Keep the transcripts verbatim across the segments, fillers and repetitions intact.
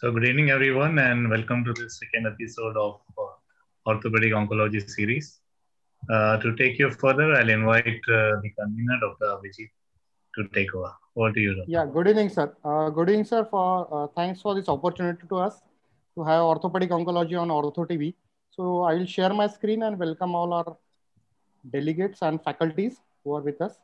So, good evening, everyone, and welcome to this second episode of uh, Orthopedic Oncology series. Uh, to take you further, I'll invite uh, the convener, Doctor Abhijit, to take over. Over to you, Doctor Yeah, good evening, sir. Uh, good evening, sir. For uh, thanks for this opportunity to us to have orthopedic oncology on Ortho T V. So I will share my screen and welcome all our delegates and faculties who are with us.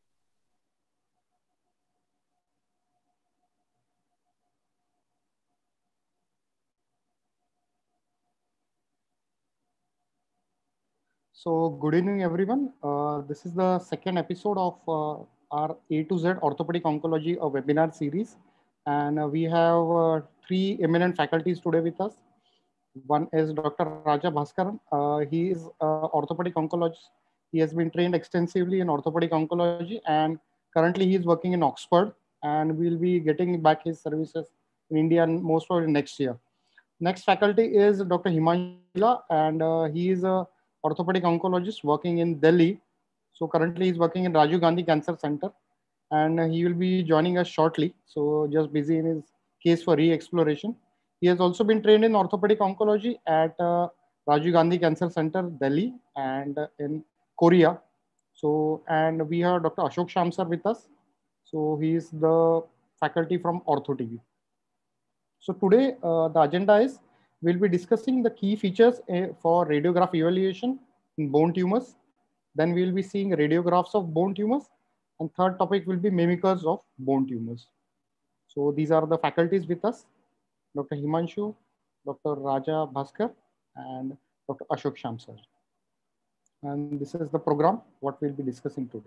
So good evening, everyone. Uh, this is the second episode of uh, our A to Z Orthopedic Oncology a webinar series, and uh, we have uh, three eminent faculties today with us. One is Doctor Raja Bhaskaran. Uh, he is an orthopedic oncologist. He has been trained extensively in orthopedic oncology, and currently he is working in Oxford, and we'll be getting back his services in India most probably next year. Next faculty is Doctor Himanshu Shila, and uh, he is a orthopedic oncologist working in Delhi. So currently he's working in Rajiv Gandhi Cancer Center, and uh, he will be joining us shortly. So just busy in his case for re-exploration. He has also been trained in orthopedic oncology at uh, Rajiv Gandhi Cancer Center, Delhi, and uh, in Korea. So, and we have Doctor Ashok Shamsar with us. So he is the faculty from Ortho T V. So today uh, the agenda is we'll be discussing the key features uh, for radiograph evaluation in bone tumors. Then we'll be seeing radiographs of bone tumors. And third topic will be mimickers of bone tumors. So these are the faculties with us, Doctor Himanshu, Doctor Raja Bhaskar, and Doctor Ashok Shamsar. And this is the program, what we'll be discussing today.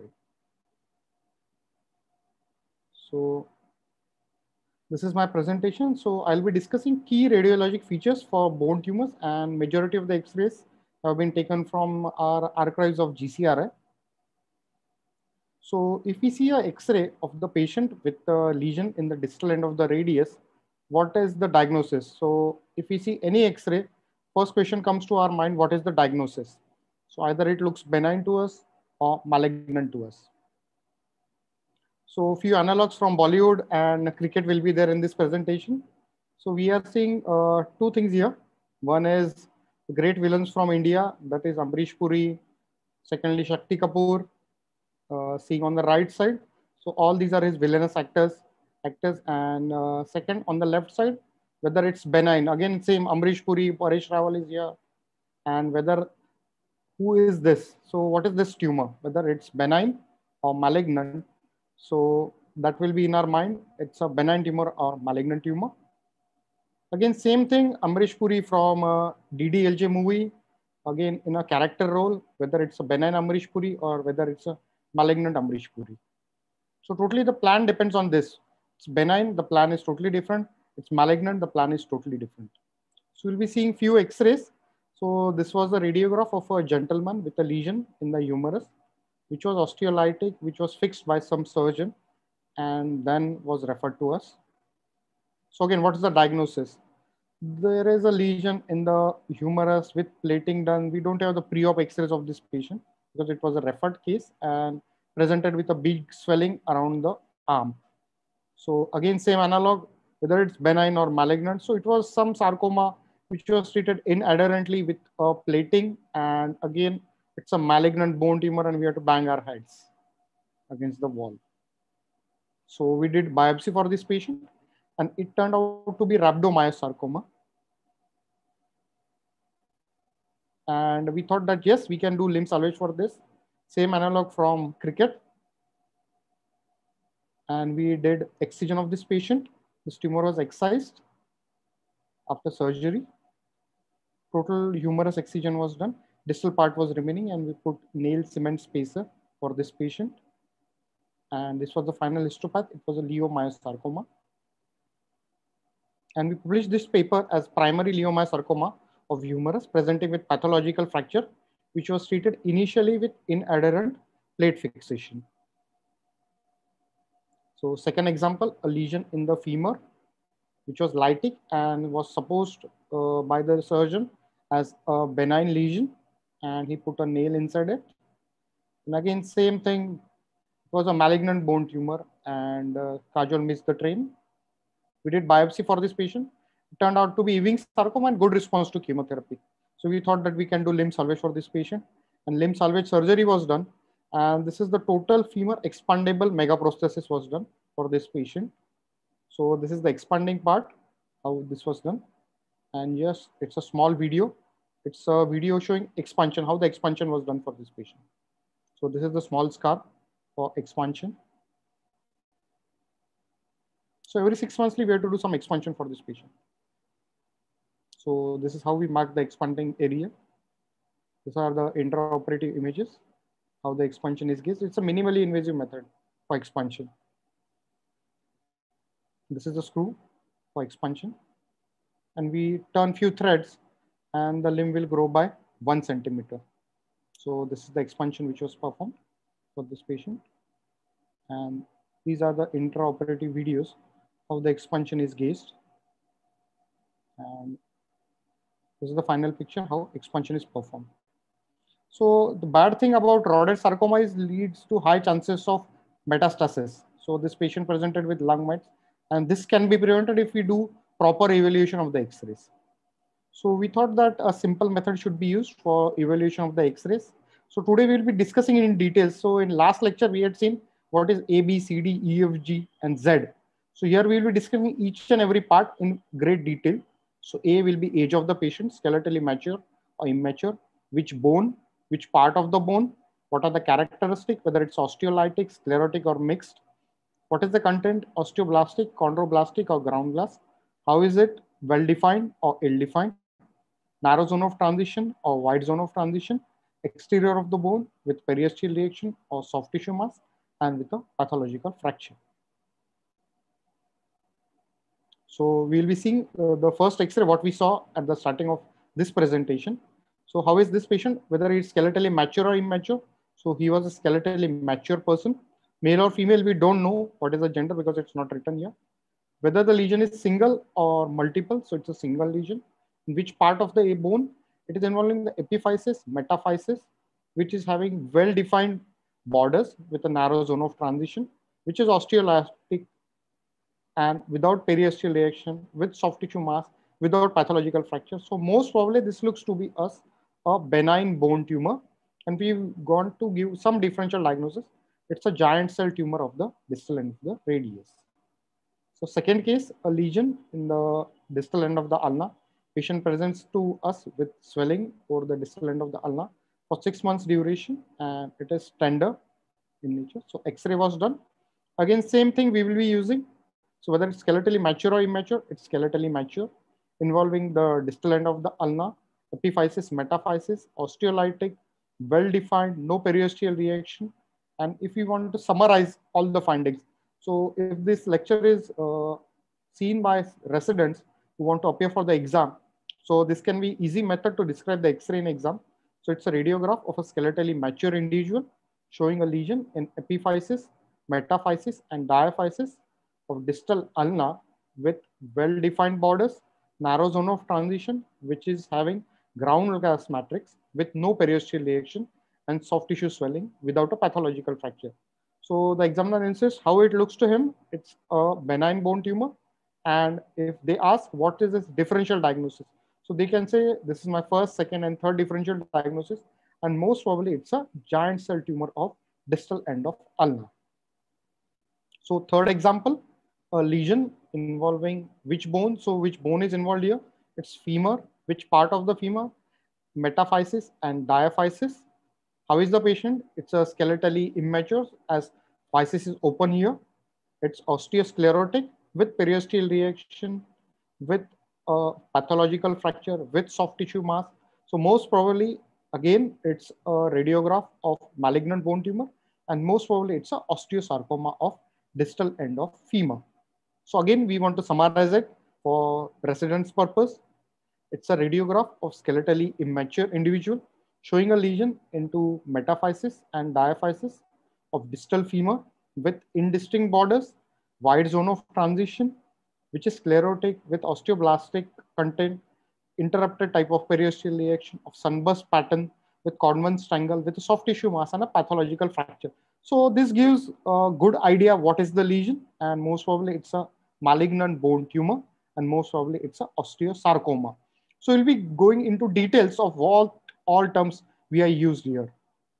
So this is my presentation. So I'll be discussing key radiologic features for bone tumors, and majority of the X-rays have been taken from our archives of G C R I. So if we see a X-ray of the patient with a lesion in the distal end of the radius, what is the diagnosis? So if we see any X-ray, first question comes to our mind, what is the diagnosis? So either it looks benign to us or malignant to us. So few analogs from Bollywood and cricket will be there in this presentation. So we are seeing uh, two things here. One is the great villains from India, that is Amrish Puri. Secondly, Shakti Kapoor. Uh, seeing on the right side. So all these are his villainous actors, actors. And uh, second on the left side, whether it's benign. Again, same Amrish Puri, Paresh Rawal is here. And whether, who is this? So what is this tumor? Whether it's benign or malignant. So that will be in our mind. It's a benign tumor or malignant tumor. Again, same thing, Amrish Puri from uh, D D L J movie. Again, in a character role, whether it's a benign Amrish Puri or whether it's a malignant Amrish Puri. So totally the plan depends on this. It's benign, the plan is totally different. It's malignant, the plan is totally different. So we'll be seeing few X-rays. So this was a radiograph of a gentleman with a lesion in the humerus, which was osteolytic, which was fixed by some surgeon and then was referred to us. So again, what is the diagnosis? There is a lesion in the humerus with plating done. We don't have the pre-op X-rays of this patient because it was a referred case and presented with a big swelling around the arm. So again, same analog, whether it's benign or malignant. So it was some sarcoma which was treated inadherently with a plating, and again, it's a malignant bone tumor and we have to bang our heads against the wall. So we did biopsy for this patient and it turned out to be rhabdomyosarcoma. And we thought that yes, we can do limb salvage for this. Same analog from cricket. And we did excision of this patient. This tumor was excised after surgery. Total humerus excision was done. Distal part was remaining and we put nail cement spacer for this patient. And this was the final histopath. It was a leiomyosarcoma. And we published this paper as primary leiomyosarcoma of humerus presenting with pathological fracture, which was treated initially with inadherent plate fixation. So second example, a lesion in the femur, which was lytic and was supposed uh, by the surgeon as a benign lesion, and he put a nail inside it. And again, same thing, it was a malignant bone tumor and uh, Kajol missed the train. We did biopsy for this patient It turned out to be Ewing sarcoma and good response to chemotherapy. So we thought that we can do limb salvage for this patient, and limb salvage surgery was done. And this is the total femur expandable megaprosthesis was done for this patient. So this is the expanding part, how this was done. And yes, it's a small video. It's a video showing expansion, how the expansion was done for this patient. So this is the small scar for expansion. So every six monthly, we have to do some expansion for this patient. So this is how we mark the expanding area. These are the intraoperative images, how the expansion is gauged. It's a minimally invasive method for expansion. This is the screw for expansion. And we turn few threads and the limb will grow by one centimeter. So this is the expansion which was performed for this patient. And these are the intraoperative videos, how the expansion is gauged. And this is the final picture, how expansion is performed. So the bad thing about rhodoid sarcoma is leads to high chances of metastasis. So this patient presented with lung mets, and this can be prevented if we do proper evaluation of the X-rays. So we thought that a simple method should be used for evaluation of the X-rays. So today we'll be discussing it in detail. So in last lecture, we had seen what is A, B, C, D, E, F, G, and Z. So here we'll be discussing each and every part in great detail. So A will be age of the patient, skeletally mature or immature, which bone, which part of the bone, what are the characteristics, whether it's osteolytic, sclerotic, or mixed. What is the content, osteoblastic, chondroblastic, or ground glass? How is it, well-defined or ill-defined? Narrow zone of transition or wide zone of transition, exterior of the bone with periosteal reaction or soft tissue mass, and with a pathological fracture. So we'll be seeing uh, the first X-ray, what we saw at the starting of this presentation. So how is this patient, whether it's skeletally mature or immature? So he was a skeletally mature person. Male or female, we don't know what is the gender because it's not written here. Whether the lesion is single or multiple, so it's a single lesion. In which part of the bone? It is involving the epiphysis, metaphysis, which is having well-defined borders with a narrow zone of transition, which is osteoelastic and without periosteal reaction, with soft tissue mass, without pathological fracture. So most probably this looks to be us a benign bone tumor, and we've gone to give some differential diagnosis. It's a giant cell tumor of the distal end of the radius. So second case, a lesion in the distal end of the ulna. Patient presents to us with swelling over the distal end of the ulna for six months duration, and it is tender in nature. So X-ray was done. Again, same thing we will be using. So whether it's skeletally mature or immature, it's skeletally mature, involving the distal end of the ulna, epiphysis, metaphysis, osteolytic, well-defined, no periosteal reaction. And if we want to summarize all the findings, so if this lecture is uh, seen by residents who want to appear for the exam, so this can be easy method to describe the X-ray in exam. So it's a radiograph of a skeletally mature individual showing a lesion in epiphysis, metaphysis, and diaphysis of distal ulna with well-defined borders, narrow zone of transition, which is having ground glass matrix with no periosteal reaction and soft tissue swelling without a pathological fracture. So the examiner insists how it looks to him. It's a benign bone tumor. And if they ask what is this differential diagnosis, so they can say this is my first, second, and third differential diagnosis. And most probably it's a giant cell tumor of distal end of ulna. So third example, a lesion involving which bone? So which bone is involved here? It's femur. Which part of the femur? Metaphysis and diaphysis. How is the patient? It's a skeletally immature as physis is open here. It's osteosclerotic with periosteal reaction, with a pathological fracture, with soft tissue mass. So most probably, again, it's a radiograph of malignant bone tumor, and most probably it's a osteosarcoma of distal end of femur. So again, we want to summarize it for residence purpose. It's a radiograph of skeletally immature individual showing a lesion into metaphysis and diaphysis of distal femur with indistinct borders, wide zone of transition, which is sclerotic with osteoblastic content, interrupted type of periosteal reaction of sunburst pattern with Codman's triangle with a soft tissue mass and a pathological fracture. So this gives a good idea what is the lesion, and most probably it's a malignant bone tumor, and most probably it's a osteosarcoma. So we'll be going into details of what all terms we are used here.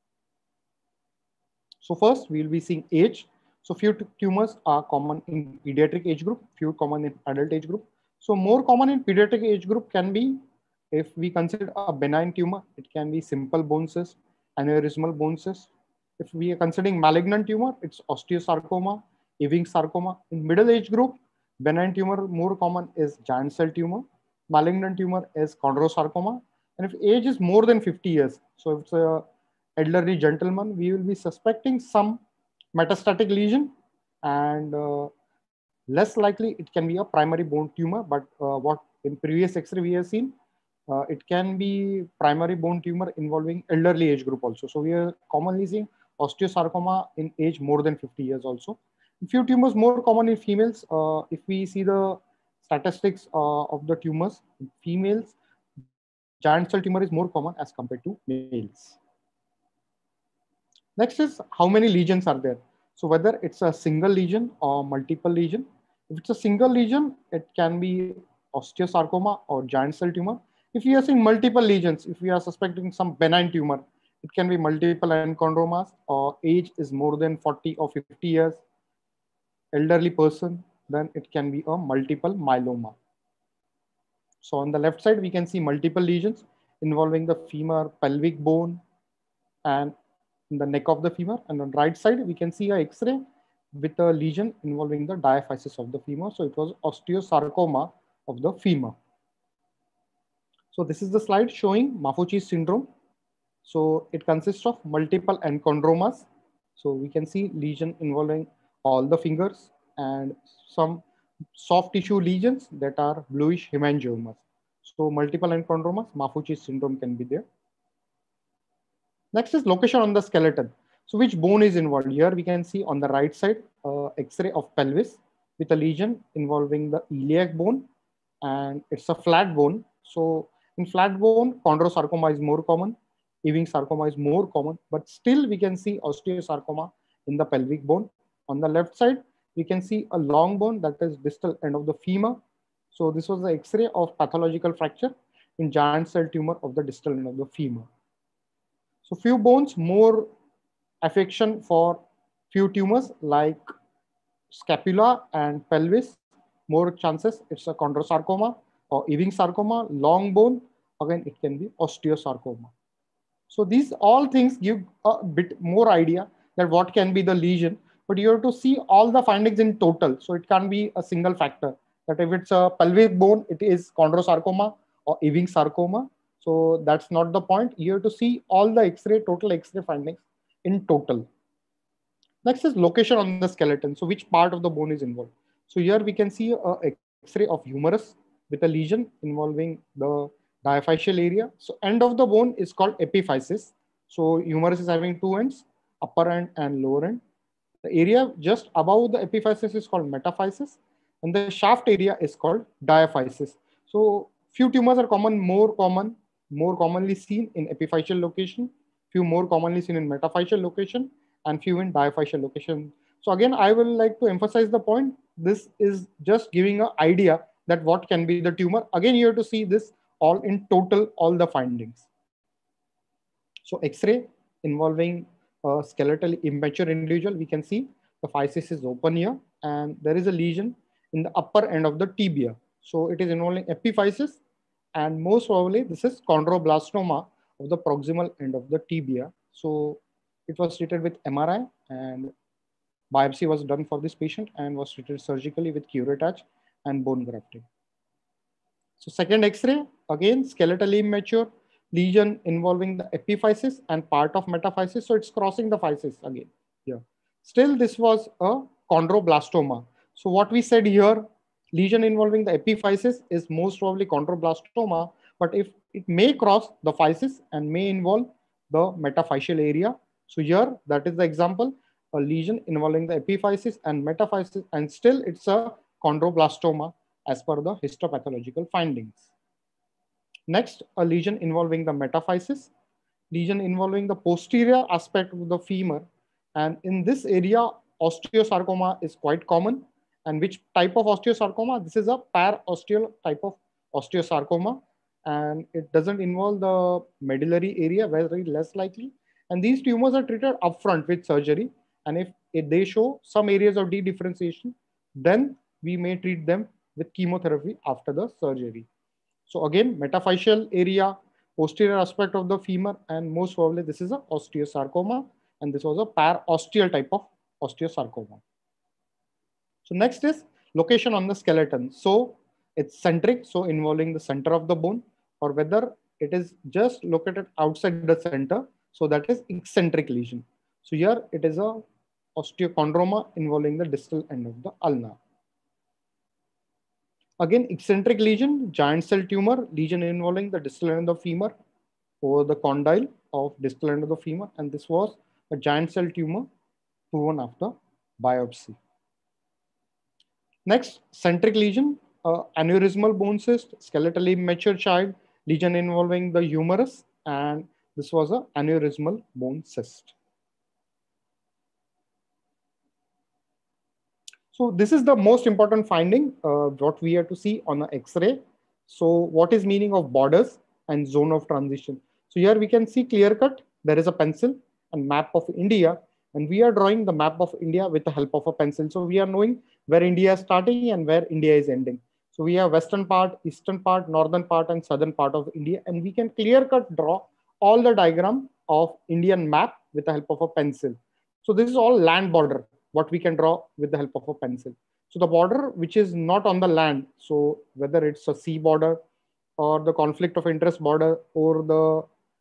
So first we'll be seeing age. So few tumors are common in pediatric age group, few common in adult age group. So more common in pediatric age group can be, if we consider a benign tumor, it can be simple bone cyst, aneurysmal bone cyst. If we are considering malignant tumor, it's osteosarcoma, Ewing sarcoma. In middle age group, benign tumor more common is giant cell tumor. Malignant tumor is chondrosarcoma. And if age is more than fifty years, so if it's a elderly gentleman, we will be suspecting some metastatic lesion, and uh, less likely it can be a primary bone tumor. But uh, what in previous X-ray we have seen, uh, it can be primary bone tumor involving elderly age group also. So we are commonly seeing osteosarcoma in age more than fifty years also. A few tumors more common in females. Uh, if we see the statistics uh, of the tumors, in females, giant cell tumor is more common as compared to males. Next is how many lesions are there. So whether it's a single lesion or multiple lesion. If it's a single lesion, it can be osteosarcoma or giant cell tumor. If we are seeing multiple lesions, if we are suspecting some benign tumor, it can be multiple enchondromas, or age is more than forty or fifty years, elderly person, then it can be a multiple myeloma. So on the left side, we can see multiple lesions involving the femur, pelvic bone, and in the neck of the femur. And on the right side, we can see a X-ray with a lesion involving the diaphysis of the femur. So it was osteosarcoma of the femur. So this is the slide showing Maffucci's syndrome. So it consists of multiple enchondromas. So we can see lesion involving all the fingers and some soft tissue lesions that are bluish hemangiomas. So multiple enchondromas, Maffucci's syndrome can be there. Next is location on the skeleton. So which bone is involved? Here we can see on the right side, uh, X-ray of pelvis with a lesion involving the iliac bone, and it's a flat bone. So in flat bone, chondrosarcoma is more common, Ewing sarcoma is more common, but still we can see osteosarcoma in the pelvic bone. On the left side, we can see a long bone that is distal end of the femur. So this was the X-ray of pathological fracture in giant cell tumor of the distal end of the femur. So few bones more affection for few tumors like scapula and pelvis, more chances it's a chondrosarcoma or Ewing sarcoma. Long bone, again it can be osteosarcoma. So these all things give a bit more idea that what can be the lesion, but you have to see all the findings in total. So it can't be a single factor, that if it's a pelvic bone, it is chondrosarcoma or Ewing sarcoma. So that's not the point. You have to see all the X-ray, total X-ray findings in total. Next is location on the skeleton. So which part of the bone is involved? So here we can see a X-ray of humerus with a lesion involving the diaphyseal area. So end of the bone is called epiphysis. So humerus is having two ends, upper end and lower end. The area just above the epiphysis is called metaphysis, and the shaft area is called diaphysis. So few tumors are common, more common, more commonly seen in epiphyseal location, few more commonly seen in metaphyseal location, and few in diaphyseal location. So again, I will like to emphasize the point. This is just giving an idea that what can be the tumor. Again, you have to see this all in total, all the findings. So X-ray involving a skeletal immature individual, we can see the physis is open here, and there is a lesion in the upper end of the tibia. So it is involving epiphysis, and most probably this is chondroblastoma of the proximal end of the tibia. So it was treated with M R I, and biopsy was done for this patient and was treated surgically with curettage and bone grafting. So second X-ray, again, skeletally immature lesion involving the epiphysis and part of metaphysis. So it's crossing the physis again here. Still, this was a chondroblastoma. So what we said here, lesion involving the epiphysis is most probably chondroblastoma, but if it may cross the physis and may involve the metaphyseal area. So here, that is the example, a lesion involving the epiphysis and metaphysis, and still it's a chondroblastoma as per the histopathological findings. Next, a lesion involving the metaphysis, lesion involving the posterior aspect of the femur. And in this area, osteosarcoma is quite common, And which type of osteosarcoma? This is a parosteal type of osteosarcoma, and it doesn't involve the medullary area, very less likely. And these tumors are treated upfront with surgery. And if, if they show some areas of dedifferentiation, then we may treat them with chemotherapy after the surgery. So again, metaphyseal area, posterior aspect of the femur, and most probably this is a osteosarcoma, and this was a parosteal type of osteosarcoma. So next is location on the skeleton. So it's centric, so involving the center of the bone, or whether it is just located outside the center, so that is eccentric lesion. So here it is a osteochondroma involving the distal end of the ulna. Again, eccentric lesion, giant cell tumor, lesion involving the distal end of the femur or the condyle of distal end of the femur, and this was a giant cell tumor proven after biopsy. Next, centric lesion, uh, aneurysmal bone cyst, skeletally immature child, lesion involving the humerus, and this was a aneurysmal bone cyst. So this is the most important finding, uh, what we have to see on an X-ray. So what is meaning of borders and zone of transition? So here we can see clear cut, there is a pencil and map of India, and we are drawing the map of India with the help of a pencil. So we are knowing where India is starting and where India is ending. So we have western part, eastern part, northern part, and southern part of India, and we can clear cut draw all the diagram of Indian map with the help of a pencil. So this is all land border, what we can draw with the help of a pencil. So the border which is not on the land, so whether it's a sea border or the conflict of interest border or the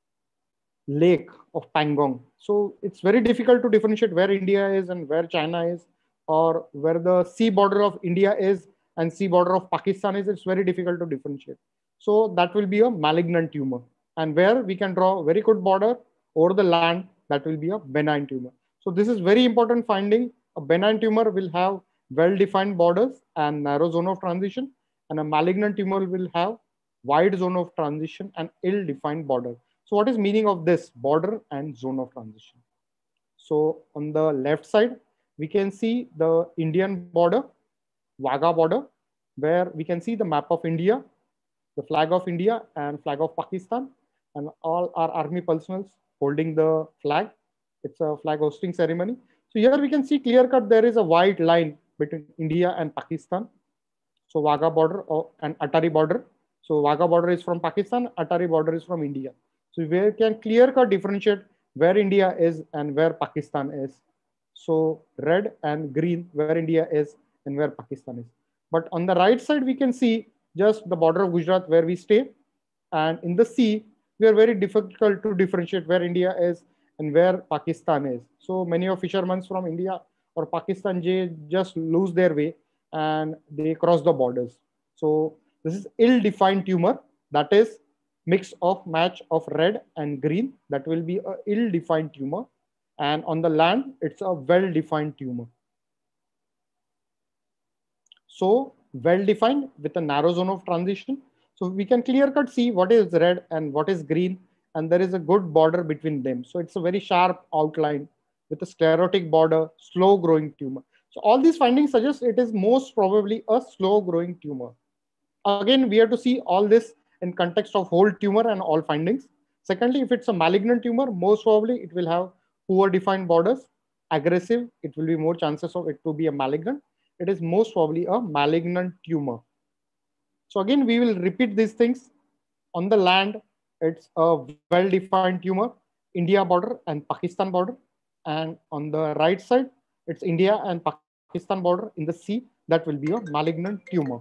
lake of Pangong. So it's very difficult to differentiate where India is and where China is, or where the sea border of India is and sea border of Pakistan is. It's very difficult to differentiate. So that will be a malignant tumor. And where we can draw very good border over the land, that will be a benign tumor. So this is very important finding. A benign tumor will have well-defined borders and narrow zone of transition, and a malignant tumor will have wide zone of transition and ill-defined border. So what is meaning of this border and zone of transition? So on the left side, we can see the Indian border, Wagah border, where we can see the map of India, the flag of India and flag of Pakistan, and all our army personnel holding the flag. It's a flag hosting ceremony. So here we can see clear cut, there is a white line between India and Pakistan. So Wagah border and Atari border. So Wagah border is from Pakistan, Atari border is from India. So we can clear cut differentiate where India is and where Pakistan is. So red and green where India is and where Pakistan is. But on the right side, we can see just the border of Gujarat where we stay. And in the sea, we are very difficult to differentiate where India is and where Pakistan is. So many of fishermen from India or Pakistan just lose their way and they cross the borders. So this is ill-defined tumor, that is mix of match of red and green. That will be a ill-defined tumor. And on the land, it's a well-defined tumor. So well-defined with a narrow zone of transition. So we can clear cut see what is red and what is green, and there is a good border between them. So it's a very sharp outline with a sclerotic border, slow growing tumor. So all these findings suggest it is most probably a slow growing tumor. Again, we have to see all this in context of whole tumor and all findings. Secondly, if it's a malignant tumor, most probably it will have poor defined borders, aggressive, it will be more chances of it to be a malignant. It is most probably a malignant tumor. So again, we will repeat these things. On the land, it's a well-defined tumor, India border and Pakistan border. And on the right side, it's India and Pakistan border. In the sea, that will be a malignant tumor.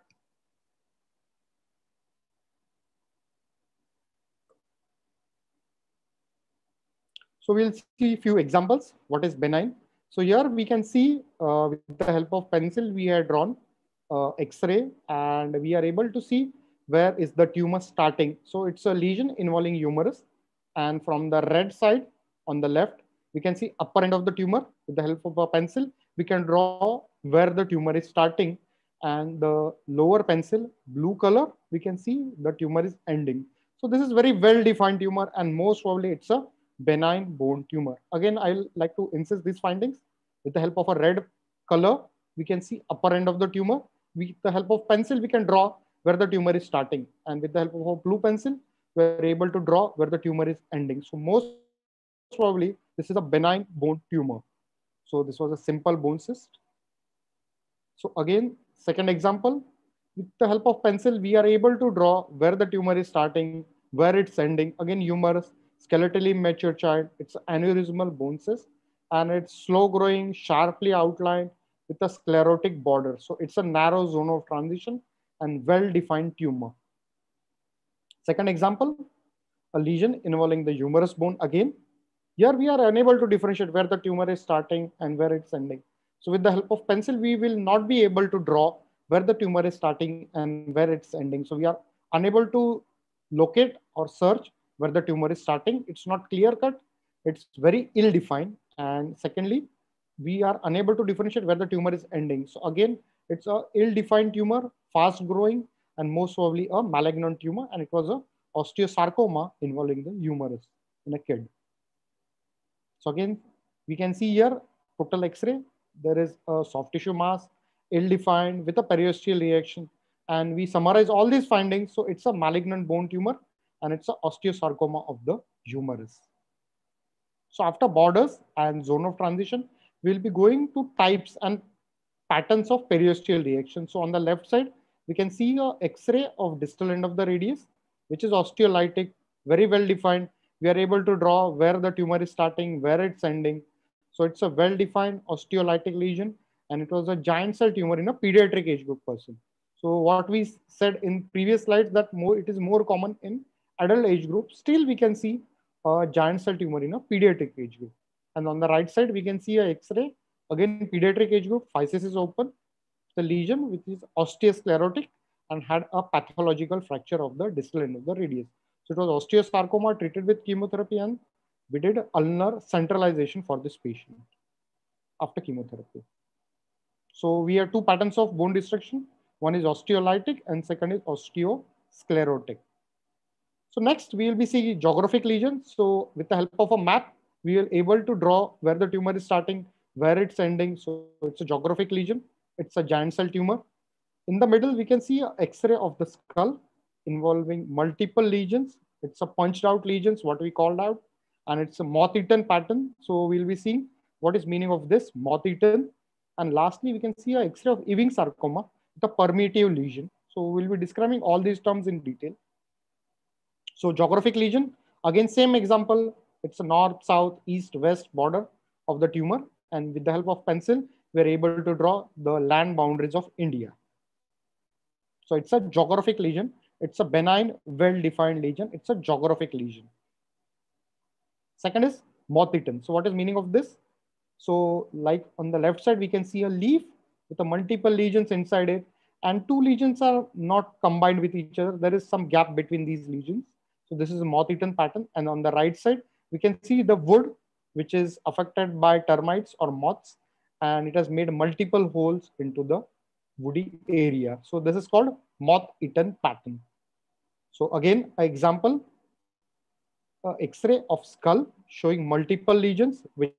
So we'll see a few examples. What is benign? So here we can see uh, with the help of pencil, we have drawn uh, X-ray, and we are able to see where is the tumor starting. So it's a lesion involving humerus. And from the red side on the left, we can see upper end of the tumor. With the help of a pencil, we can draw where the tumor is starting. And the lower pencil, blue color, we can see the tumor is ending. So this is very well-defined tumor, and most probably it's a benign bone tumor. Again, I'll like to insist these findings with the help of a red color. we can see upper end of the tumor. With the help of pencil, we can draw where the tumor is starting. And with the help of a blue pencil, we're able to draw where the tumor is ending. So most probably, this is a benign bone tumor. So this was a simple bone cyst. So again, second example, with the help of pencil, we are able to draw where the tumor is starting, where it's ending. Again, humerus, skeletally mature child. It's an aneurysmal bone cyst, and it's slow growing, sharply outlined with a sclerotic border. So it's a narrow zone of transition and well-defined tumor. Second example, a lesion involving the humerus bone. Again, here we are unable to differentiate where the tumor is starting and where it's ending. So with the help of pencil, we will not be able to draw where the tumor is starting and where it's ending. So we are unable to locate or search where the tumor is starting. It's not clear cut. It's very ill defined. And secondly, we are unable to differentiate where the tumor is ending. So again, it's a ill defined tumor, fast growing, and most probably a malignant tumor. And it was a osteosarcoma involving the humerus in a kid. So again, we can see here total X-ray. There is a soft tissue mass, ill-defined with a periosteal reaction. And we summarize all these findings. So it's a malignant bone tumor and it's an osteosarcoma of the humerus. So after borders and zone of transition, we'll be going to types and patterns of periosteal reaction. So on the left side, we can see a X-ray of distal end of the radius, which is osteolytic, very well defined. We are able to draw where the tumor is starting, where it's ending. So it's a well-defined osteolytic lesion, and it was a giant cell tumor in a pediatric age group person. So what we said in previous slides that more it is more common in adult age group. Still, we can see a giant cell tumor in a pediatric age group. And on the right side, we can see a X-ray. Again, pediatric age group, physis is open. The lesion, which is osteosclerotic and had a pathological fracture of the distal end of the radius. So it was osteosarcoma treated with chemotherapy, and we did ulnar centralization for this patient after chemotherapy. So we have two patterns of bone destruction. One is osteolytic and second is osteosclerotic. So next we will be seeing geographic lesions. So with the help of a map, we will able to draw where the tumor is starting, where it's ending. So it's a geographic lesion. It's a giant cell tumor. In the middle, we can see an X-ray of the skull involving multiple lesions. It's a punched out lesions, what we called out, and it's a moth-eaten pattern. So we'll be seeing what is meaning of this moth-eaten. And lastly, we can see an X-ray of Ewing sarcoma, the permeative lesion. So we'll be describing all these terms in detail. So geographic lesion, again, same example. It's a north, south, east, west border of the tumor. And with the help of pencil, we're able to draw the land boundaries of India. So it's a geographic lesion. It's a benign, well-defined lesion. It's a geographic lesion. Second is moth-eaten. So what is meaning of this? So like on the left side, we can see a leaf with a multiple lesions inside it. And two lesions are not combined with each other. There is some gap between these lesions. So this is a moth-eaten pattern. And on the right side, we can see the wood, which is affected by termites or moths. And it has made multiple holes into the woody area. So this is called moth-eaten pattern. So again, an example, uh, X-ray of skull showing multiple lesions, which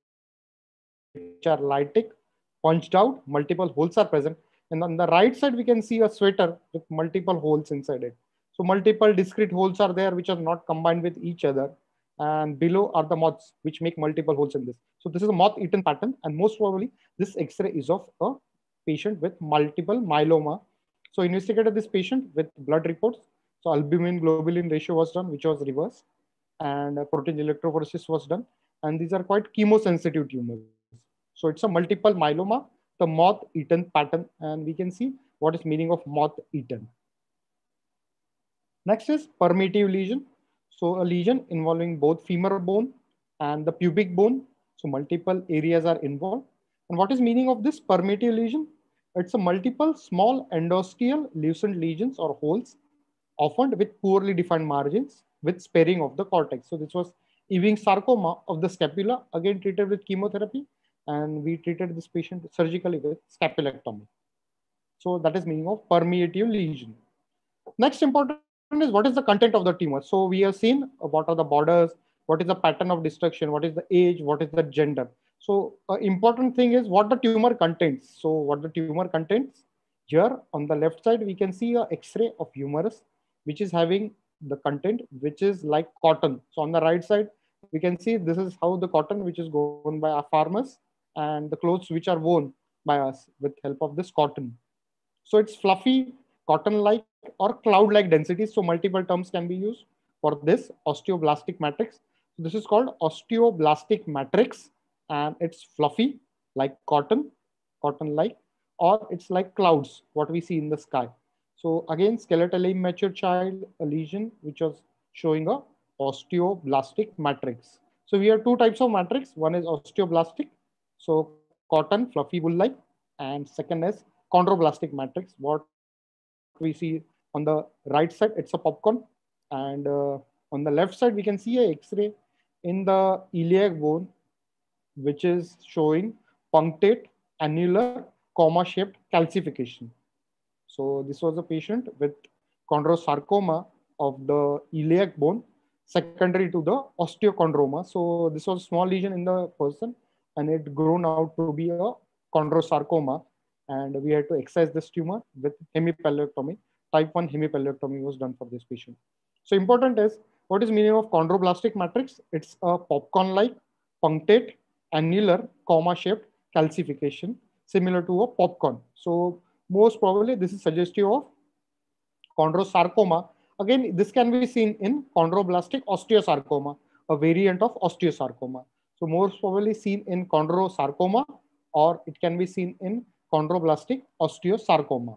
are lytic, punched out, multiple holes are present. And on the right side, we can see a sweater with multiple holes inside it. So multiple discrete holes are there, which are not combined with each other. And below are the moths, which make multiple holes in this. So this is a moth-eaten pattern. And most probably, this X-ray is of a patient with multiple myeloma. So investigated this patient with blood reports. So albumin globulin ratio was done, which was reversed. And protein electrophoresis was done. And these are quite chemosensitive tumors. So it's a multiple myeloma, the moth-eaten pattern. And we can see what is meaning of moth-eaten. Next is permeative lesion. So a lesion involving both femur bone and the pubic bone. So multiple areas are involved. And what is meaning of this permeative lesion? It's a multiple small endosteal leucent lesions or holes, often with poorly defined margins with sparing of the cortex. So this was Ewing sarcoma of the scapula, again treated with chemotherapy. And we treated this patient surgically with scapulectomy. So that is meaning of permeative lesion. Next important is what is the content of the tumor. So we have seen what are the borders, what is the pattern of destruction, what is the age, what is the gender. So uh, important thing is what the tumor contains. So what the tumor contains, here on the left side, we can see a X-ray of humerus, which is having the content, which is like cotton. So on the right side, we can see this is how the cotton, which is worn by our farmers, and the clothes which are worn by us with help of this cotton. So it's fluffy, cotton-like or cloud-like densities. So multiple terms can be used for this osteoblastic matrix. So this is called osteoblastic matrix, and it's fluffy like cotton, cotton-like, or it's like clouds, what we see in the sky. So again, skeletally immature child, a lesion which was showing a osteoblastic matrix. So we have two types of matrix. One is osteoblastic, so cotton, fluffy wool-like, and second is chondroblastic matrix. What we see on the right side, it's a popcorn, and uh, on the left side, we can see a X-ray in the iliac bone, which is showing punctate, annular, comma-shaped calcification. So this was a patient with chondrosarcoma of the iliac bone, secondary to the osteochondroma. So this was a small lesion in the person, and it grown out to be a chondrosarcoma. And we had to excise this tumor with hemipelvectomy. Type one hemipelvectomy was done for this patient. So important is, what is meaning of chondroblastic matrix? It's a popcorn-like, punctate, annular, comma-shaped calcification, similar to a popcorn. So most probably this is suggestive of chondrosarcoma. Again, this can be seen in chondroblastic osteosarcoma, a variant of osteosarcoma. So most probably seen in chondrosarcoma, or it can be seen in chondroblastic osteosarcoma.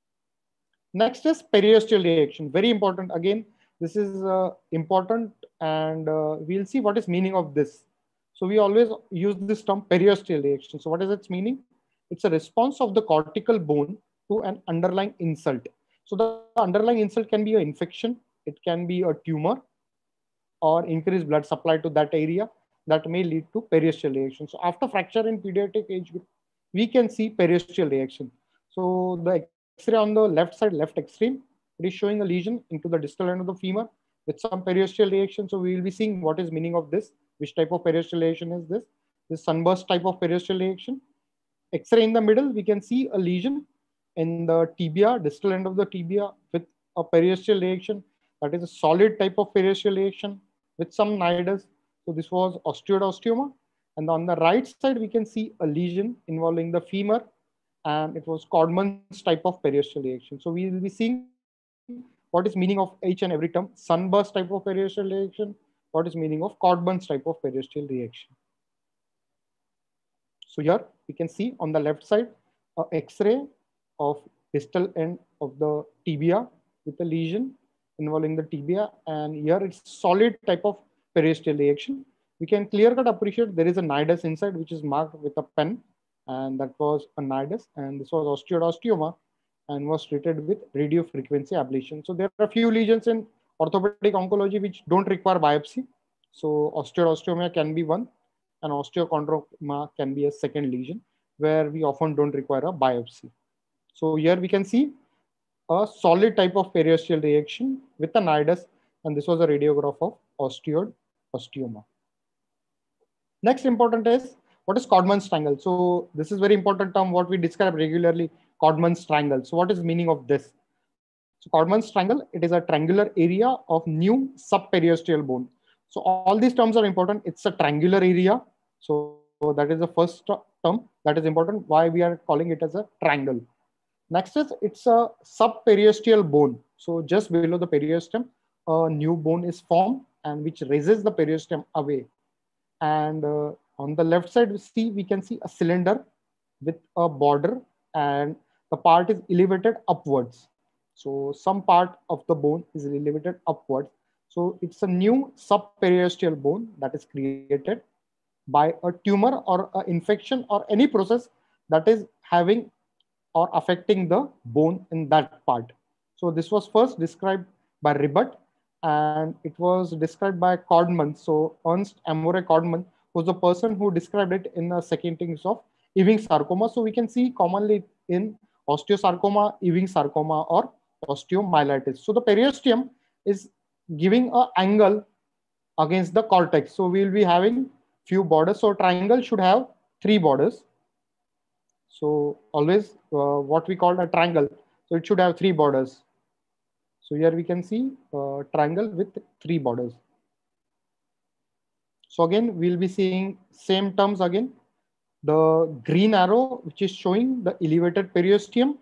Next is periosteal reaction. Very important. Again, this is uh, important, and uh, we'll see what is meaning of this. So we always use this term periosteal reaction. So what is its meaning? It's a response of the cortical bone to an underlying insult. So the underlying insult can be an infection, it can be a tumor, or increased blood supply to that area that may lead to periosteal reaction. So after fracture in pediatric age group, we can see periosteal reaction. So the X-ray on the left side, left extreme, it is showing a lesion into the distal end of the femur with some periosteal reaction. So we will be seeing what is meaning of this, which type of periosteal reaction is this. This sunburst type of periosteal reaction. X-ray in the middle, we can see a lesion in the tibia, distal end of the tibia with a periosteal reaction. That is a solid type of periosteal reaction with some nidus. So this was osteoid osteoma. And on the right side, we can see a lesion involving the femur, and it was Codman's type of periosteal reaction. So we will be seeing what is meaning of each and every term. Sunburst type of periosteal reaction. What is meaning of Codman's type of periosteal reaction. So here we can see on the left side, a X-ray of distal end of the tibia with a lesion involving the tibia, and here it's solid type of periosteal reaction. We can clear cut appreciate there is a nidus inside, which is marked with a pen, and that was a nidus, and this was osteoid osteoma and was treated with radio frequency ablation. So there are a few lesions in orthopedic oncology which don't require biopsy. So osteoid osteoma can be one, and osteochondroma can be a second lesion where we often don't require a biopsy. So here we can see a solid type of periosteal reaction with a nidus, and this was a radiograph of osteoid osteoma. Next important is, what is Codman's triangle? So this is very important term what we describe regularly, Codman's triangle. So what is meaning of this? So Codman's triangle, it is a triangular area of new subperiosteal bone. So all these terms are important. It's a triangular area. So that is the first term that is important, why we are calling it as a triangle. Next is, it's a subperiosteal bone. So just below the periosteum, a new bone is formed and which raises the periosteum away. And uh, on the left side, we see we can see a cylinder with a border, and the part is elevated upwards. So some part of the bone is elevated upwards. So it's a new subperiosteal bone that is created by a tumor or an infection or any process that is having or affecting the bone in that part. So this was first described by Ribot, and it was described by Codman. So Ernst Amore Codman was the person who described it in the second things of Ewing sarcoma. So we can see commonly in osteosarcoma, Ewing sarcoma, or osteomyelitis. So the periosteum is giving an angle against the cortex. So we will be having few borders. So triangle should have three borders. So always uh, what we call a triangle. So it should have three borders. So here we can see a triangle with three borders. So again, we'll be seeing same terms again. The green arrow, which is showing the elevated periosteum.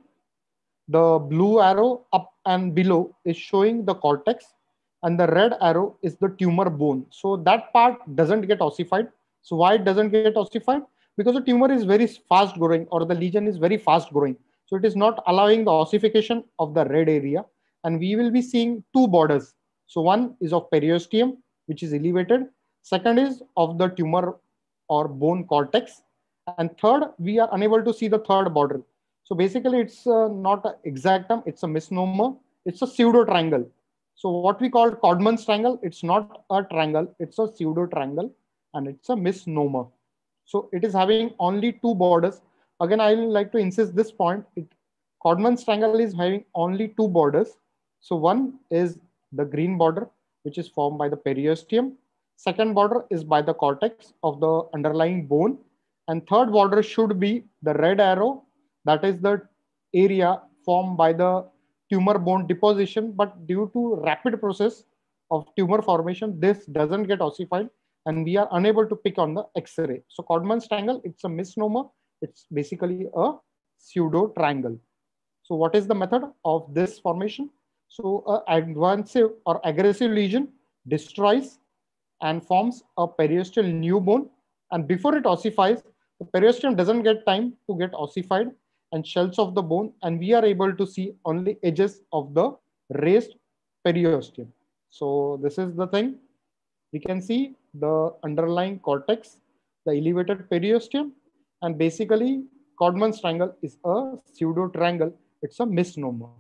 The blue arrow up and below is showing the cortex, and the red arrow is the tumor bone. So that part doesn't get ossified. So why it doesn't get ossified? Because the tumor is very fast growing, or the lesion is very fast growing. So it is not allowing the ossification of the red area. And we will be seeing two borders. So one is of periosteum, which is elevated. Second is of the tumor or bone cortex. And third, we are unable to see the third border. So basically, it's uh, not an exact term, it's a misnomer. It's a pseudo triangle. So what we call Codman's triangle, it's not a triangle, it's a pseudo triangle, and it's a misnomer. So it is having only two borders. Again, I would like to insist this point. It, Codman's triangle is having only two borders. So one is the green border, which is formed by the periosteum. Second border is by the cortex of the underlying bone. And third border should be the red arrow, that is the area formed by the tumor bone deposition. But due to rapid process of tumor formation, this doesn't get ossified, and we are unable to pick on the X-ray. So Codman's triangle, it's a misnomer. It's basically a pseudo triangle. So what is the method of this formation? So an advanced or aggressive lesion destroys and forms a periosteal new bone. And before it ossifies, the periosteum doesn't get time to get ossified and shells of the bone, and we are able to see only edges of the raised periosteum. So this is the thing. We can see the underlying cortex, the elevated periosteum, and basically Codman's triangle is a pseudo triangle. It's a misnomer.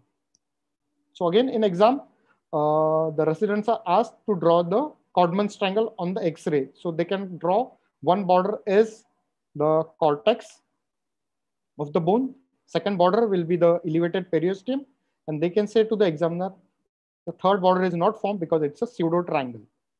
So again, in exam, uh, the residents are asked to draw the Codman's triangle on the X-ray. So they can draw one border is the cortex of the bone. Second border will be the elevated periosteum. And they can say to the examiner, the third border is not formed because it's a pseudo triangle.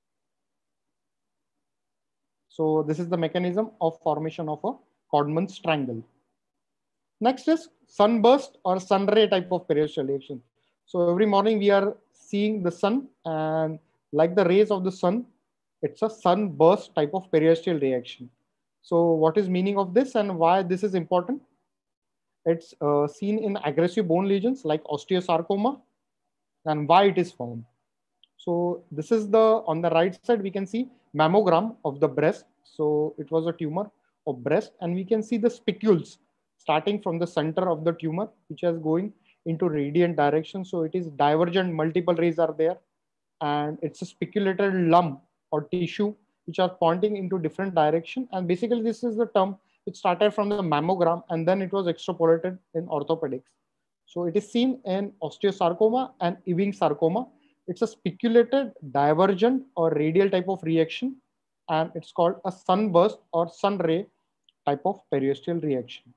So this is the mechanism of formation of a Codman's triangle. Next is sunburst or sun ray type of periosteal reaction. So every morning we are seeing the sun, and like the rays of the sun, it's a sunburst type of periosteal reaction. So what is meaning of this and why this is important? It's uh, seen in aggressive bone lesions like osteosarcoma, and why it is formed. So this is the, on the right side, we can see mammogram of the breast. So it was a tumor of breast, and we can see the spicules starting from the center of the tumor, which is going into radiant direction. So it is divergent, multiple rays are there, and it's a spiculated lump or tissue which are pointing into different direction. And basically this is the term which started from the mammogram, and then it was extrapolated in orthopedics. So it is seen in osteosarcoma and Ewing sarcoma. It's a spiculated, divergent or radial type of reaction, and it's called a sunburst or sun ray type of periosteal reaction.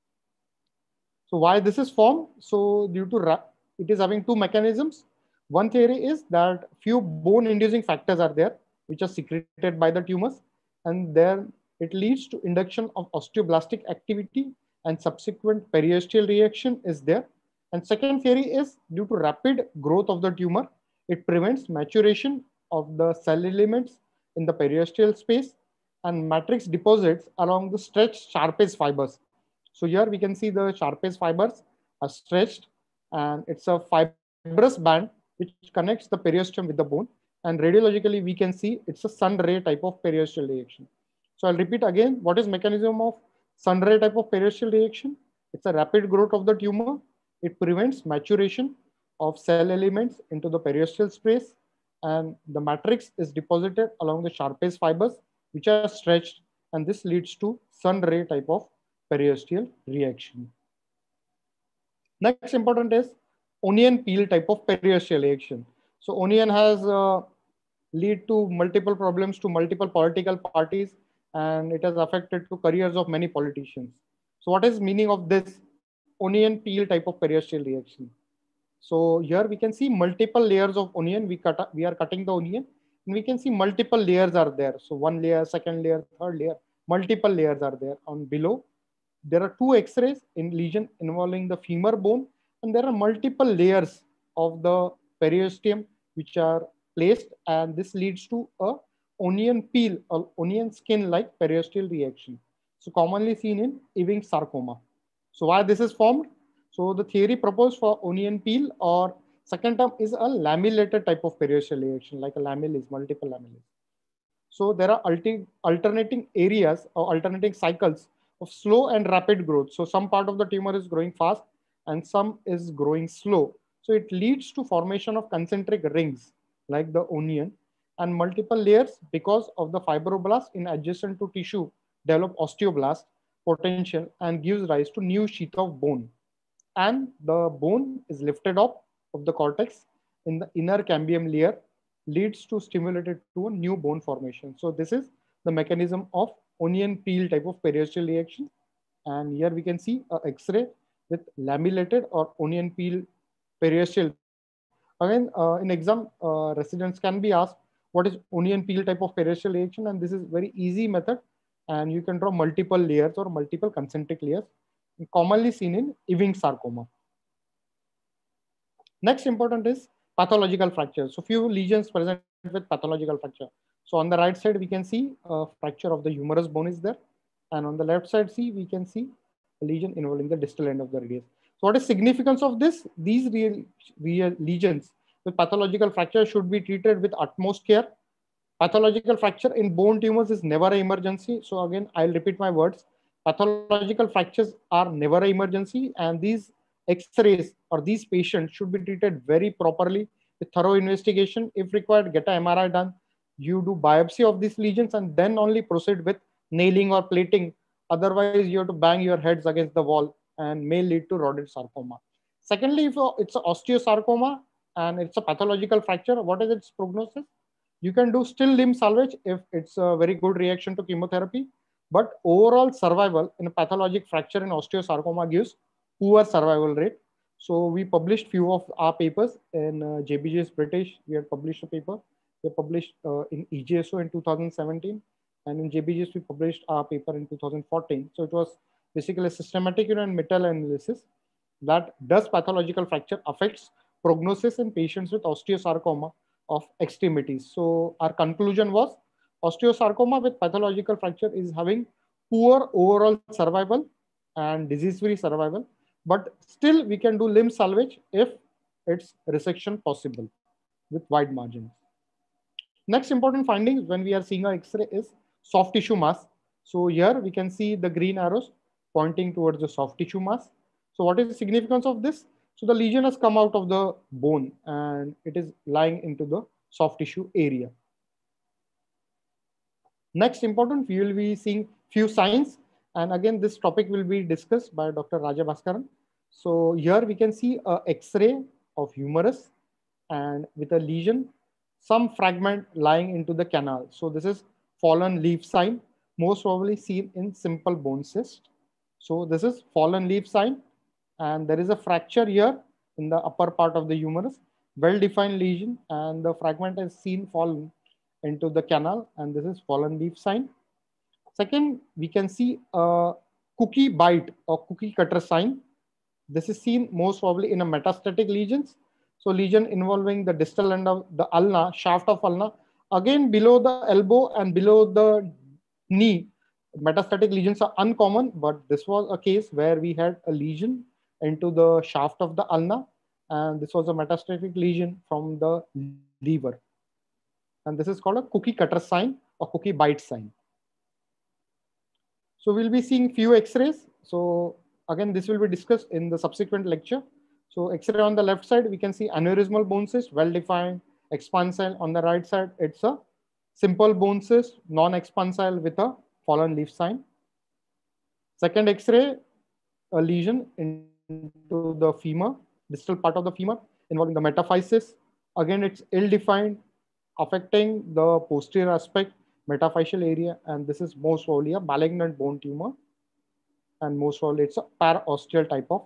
So why this is formed? So due to it is having two mechanisms. One theory is that few bone inducing factors are there, which are secreted by the tumors, and then it leads to induction of osteoblastic activity, and subsequent periosteal reaction is there. And second theory is due to rapid growth of the tumor, it prevents maturation of the cell elements in the periosteal space, and matrix deposits along the stretched Sharp's fibers. So here we can see the Sharp's fibers are stretched, and it's a fibrous band which connects the periosteum with the bone. And radiologically, we can see it's a sun ray type of periosteal reaction. So I'll repeat again, what is mechanism of sun ray type of periosteal reaction? It's a rapid growth of the tumor. It prevents maturation of cell elements into the periosteal space, and the matrix is deposited along the Sharp's fibers, which are stretched, and this leads to sun ray type of periosteal reaction. Next important is onion peel type of periosteal reaction. So onion has uh, lead to multiple problems to multiple political parties, and it has affected to careers of many politicians. So what is meaning of this onion peel type of periosteal reaction? So here we can see multiple layers of onion. We cut, we are cutting the onion. And we can see multiple layers are there. So one layer, second layer, third layer, multiple layers are there. On below, there are two X-rays in lesion involving the femur bone, and there are multiple layers of the periosteum which are placed, and this leads to a onion peel or onion skin like periosteal reaction. So commonly seen in Ewing sarcoma. So why this is formed? So the theory proposed for onion peel or second term is a lamellated type of periosteal reaction, like a lamellus, multiple lamellus. So there are alter alternating areas or alternating cycles of slow and rapid growth. So some part of the tumor is growing fast and some is growing slow. So it leads to formation of concentric rings like the onion, and multiple layers because of the fibroblast in adjacent to tissue develop osteoblast potential and gives rise to new sheath of bone. And the bone is lifted up of the cortex in the inner cambium layer, leads to stimulated to a new bone formation. So this is the mechanism of onion peel type of periosteal reaction. And here we can see a X-ray with lamellated or onion peel periosteal. Again, uh, in exam, uh, residents can be asked what is onion peel type of periosteal reaction, and this is very easy method, and you can draw multiple layers or multiple concentric layers, commonly seen in Ewing sarcoma. Next important is pathological fracture. So few lesions present with pathological fracture. So on the right side, we can see a fracture of the humerus bone is there. And on the left side, see, we can see a lesion involving the distal end of the radius. So what is significance of this? These real, real lesions with pathological fracture should be treated with utmost care. Pathological fracture in bone tumors is never an emergency. So again, I'll repeat my words. Pathological fractures are never an emergency, and these X-rays or these patients should be treated very properly with thorough investigation. If required, get a M R I done. You do biopsy of these lesions and then only proceed with nailing or plating. Otherwise, you have to bang your heads against the wall and may lead to rhodid sarcoma. Secondly, if it's an osteosarcoma and it's a pathological fracture, what is its prognosis? You can do still limb salvage if it's a very good reaction to chemotherapy, but overall survival in a pathologic fracture in osteosarcoma gives poor survival rate. So we published few of our papers in uh, J B J's British. We had published a paper. We published uh, in E J S O in two thousand seventeen, and in J B J's we published our paper in two thousand fourteen. So it was basically a systematic and meta-analysis that does pathological fracture affects prognosis in patients with osteosarcoma of extremities. So our conclusion was osteosarcoma with pathological fracture is having poor overall survival and disease-free survival, but still we can do limb salvage if it's resection possible with wide margins. Next important findings when we are seeing an X-ray is soft tissue mass. So here we can see the green arrows pointing towards the soft tissue mass. So what is the significance of this? So the lesion has come out of the bone and it is lying into the soft tissue area. Next important, we will be seeing few signs. And again, this topic will be discussed by Doctor Raja Bhaskaran. So here we can see a X-ray of humerus and with a lesion, some fragment lying into the canal. So this is fallen leaf sign, most probably seen in simple bone cyst. So this is fallen leaf sign. And there is a fracture here in the upper part of the humerus, well-defined lesion, and the fragment is seen fallen into the canal, and this is fallen leaf sign. Second, we can see a cookie bite or cookie cutter sign. This is seen most probably in a metastatic lesions. So lesion involving the distal end of the ulna, shaft of ulna, again below the elbow and below the knee. Metastatic lesions are uncommon, but this was a case where we had a lesion into the shaft of the ulna, and this was a metastatic lesion from the liver. And this is called a cookie cutter sign or cookie bite sign. So we'll be seeing few X-rays. So again, this will be discussed in the subsequent lecture. So X-ray on the left side, we can see aneurysmal bone cyst, well-defined, expansile. On the right side, it's a simple bone cyst, non-expansile with a fallen leaf sign. Second X-ray, a lesion into the femur, distal part of the femur, involving the metaphysis. Again, it's ill-defined, affecting the posterior aspect, metaphyseal area, and this is most probably a malignant bone tumor, and most probably it's a paraosteal type of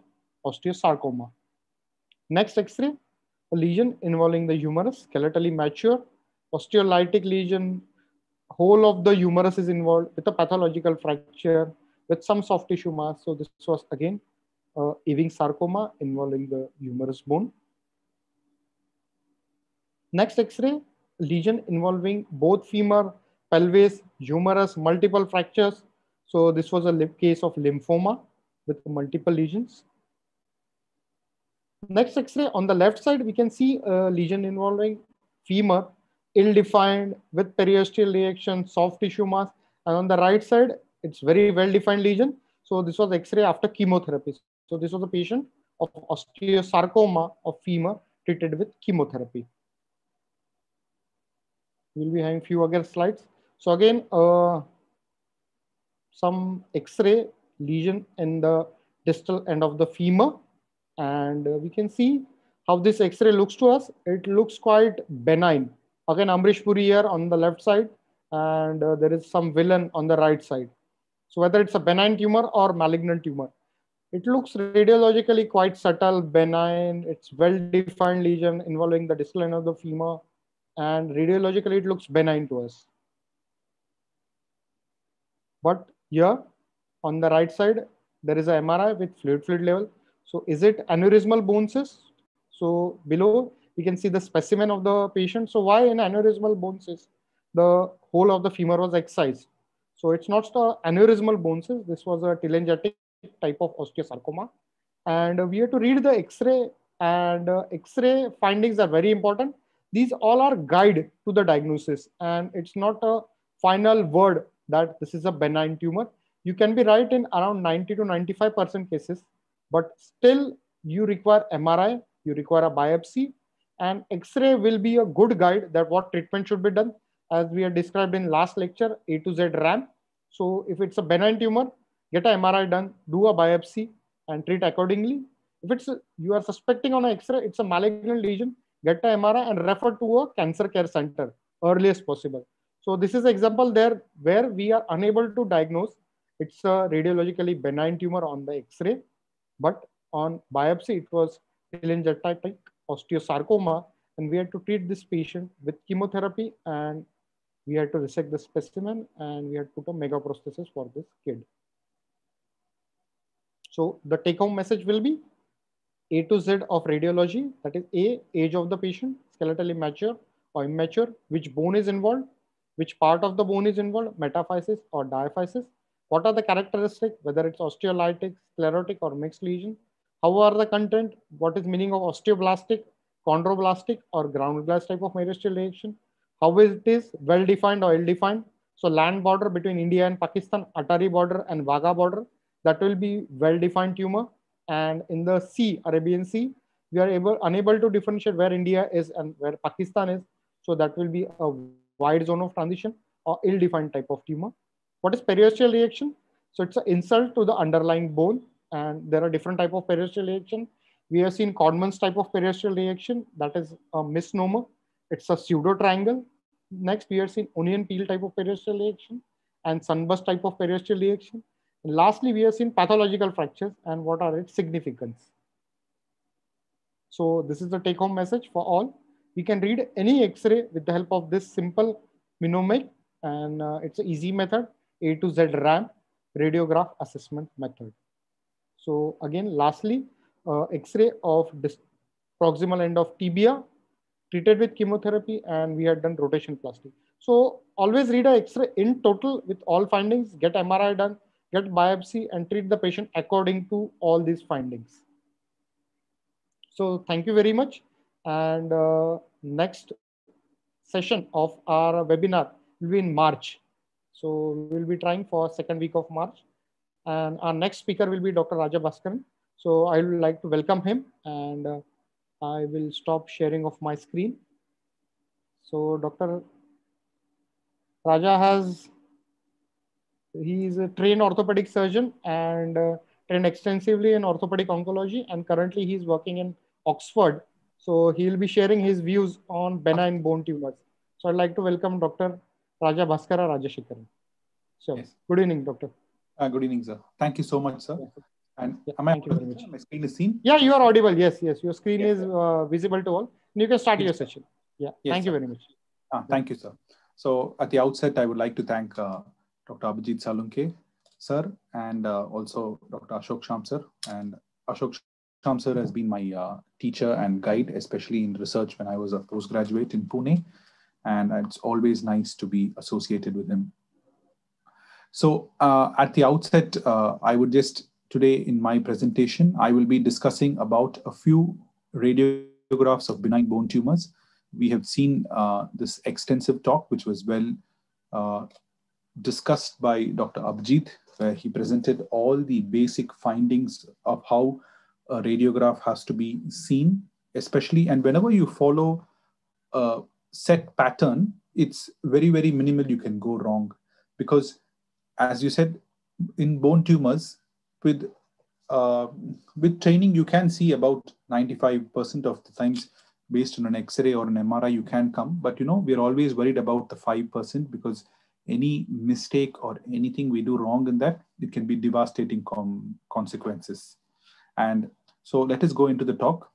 osteosarcoma. Next X-ray, a lesion involving the humerus, skeletally mature, osteolytic lesion, whole of the humerus is involved with a pathological fracture, with some soft tissue mass. So this was again uh, Ewing sarcoma involving the humerus bone. Next X-ray, lesion involving both femur, pelvis, humerus, multiple fractures. So this was a case of lymphoma with multiple lesions. Next X-ray, on the left side, we can see a lesion involving femur, ill-defined with periosteal reaction, soft tissue mass. And on the right side, it's very well-defined lesion. So this was X-ray after chemotherapy. So this was a patient of osteosarcoma of femur treated with chemotherapy. We'll be having few other slides. So again, uh, some X-ray lesion in the distal end of the femur. And uh, we can see how this X-ray looks to us. It looks quite benign. Again, Amrish Puri here on the left side, and uh, there is some villain on the right side. So whether it's a benign tumor or malignant tumor, it looks radiologically quite subtle, benign. It's well-defined lesion involving the distal end of the femur, and radiologically it looks benign to us. But here on the right side, there is a M R I with fluid fluid level. So is it aneurysmal bone cyst? So below we can see the specimen of the patient. So why in aneurysmal bone cyst, the whole of the femur was excised? So it's not the aneurysmal bone cyst. This was a telangiectatic type of osteosarcoma. And we have to read the X-ray, and uh, X-ray findings are very important. These all are guide to the diagnosis, and it's not a final word that this is a benign tumor. You can be right in around ninety to ninety-five percent cases, but still you require M R I, you require a biopsy, and X-ray will be a good guide that what treatment should be done, as we had described in last lecture, A to Z RAM. So if it's a benign tumor, get an M R I done, do a biopsy, and treat accordingly. If it's a, you are suspecting on an X-ray, it's a malignant lesion, get an M R I and refer to a cancer care center earliest possible. So this is an example there where we are unable to diagnose. It's a radiologically benign tumor on the X-ray, but on biopsy, it was telangiectatic osteosarcoma, and we had to treat this patient with chemotherapy, and we had to resect the specimen, and we had to put a megaprosthesis for this kid. So the take-home message will be A to Z of radiology. That is A, age of the patient, skeletally mature or immature, which bone is involved, which part of the bone is involved, metaphysis or diaphysis. What are the characteristics, whether it's osteolytic, sclerotic, or mixed lesion? How are the content? What is meaning of osteoblastic, chondroblastic, or ground glass type of myristoyl reaction? How is it well-defined or ill-defined? So land border between India and Pakistan, Atari border and Wagah border, that will be well-defined tumor. And in the sea, Arabian Sea, we are able unable to differentiate where India is and where Pakistan is. So that will be a wide zone of transition or ill-defined type of tumor. What is periosteal reaction? So it's an insult to the underlying bone, and there are different type of periosteal reaction. We have seen Codman's type of periosteal reaction, that is a misnomer. It's a pseudo triangle. Next, we have seen onion peel type of periosteal reaction and sunburst type of periosteal reaction. And lastly, we have seen pathological fractures and what are its significance. So this is the take-home message for all. We can read any X-ray with the help of this simple mnemonic, and uh, it's an easy method, A to Z RAM, radiograph assessment method. So again, lastly, uh, X-ray of this proximal end of tibia treated with chemotherapy, and we had done rotation plasty. So always read a X-ray in total with all findings, get M R I done, get biopsy, and treat the patient according to all these findings. So thank you very much. And uh, next session of our webinar will be in March. So we'll be trying for second week of March. And our next speaker will be Doctor Raja Bhaskaran. So I would like to welcome him, and uh, I will stop sharing of my screen. So Doctor Raja has, he is a trained orthopedic surgeon and uh, trained extensively in orthopedic oncology, and currently he's working in Oxford. So he'll be sharing his views on benign bone tumors. So I'd like to welcome Doctor Raja Bhaskara Rajashekaran. So yes. Good evening, Doctor. Uh, good evening, sir. Thank you so much, sir. Yes. And yeah, am I thank you very much. My screen is seen? Yeah, you are audible. Yes, yes. Your screen yes, is uh, visible to all. And you can start yes, your sir. session. Yeah, yes, thank sir. you very much. Ah, thank you, sir. So at the outset, I would like to thank uh, Doctor Abhijit Salunke, sir, and uh, also Doctor Ashok Sham, sir. And Ashok Sham, sir, has been my uh, teacher and guide, especially in research when I was a postgraduate in Pune. And it's always nice to be associated with him. So uh, at the outset, uh, I would just, today in my presentation, I will be discussing about a few radiographs of benign bone tumors. We have seen uh, this extensive talk, which was well uh, discussed by Doctor Abhijit, where he presented all the basic findings of how a radiograph has to be seen, especially, and whenever you follow a set pattern, it's very, very minimal you can go wrong. Because as you said, in bone tumors, with uh, with training, you can see about ninety-five percent of the times based on an X-ray or an M R I, you can come. But, you know, we're always worried about the five percent because any mistake or anything we do wrong in that, it can be devastating consequences. And so let us go into the talk.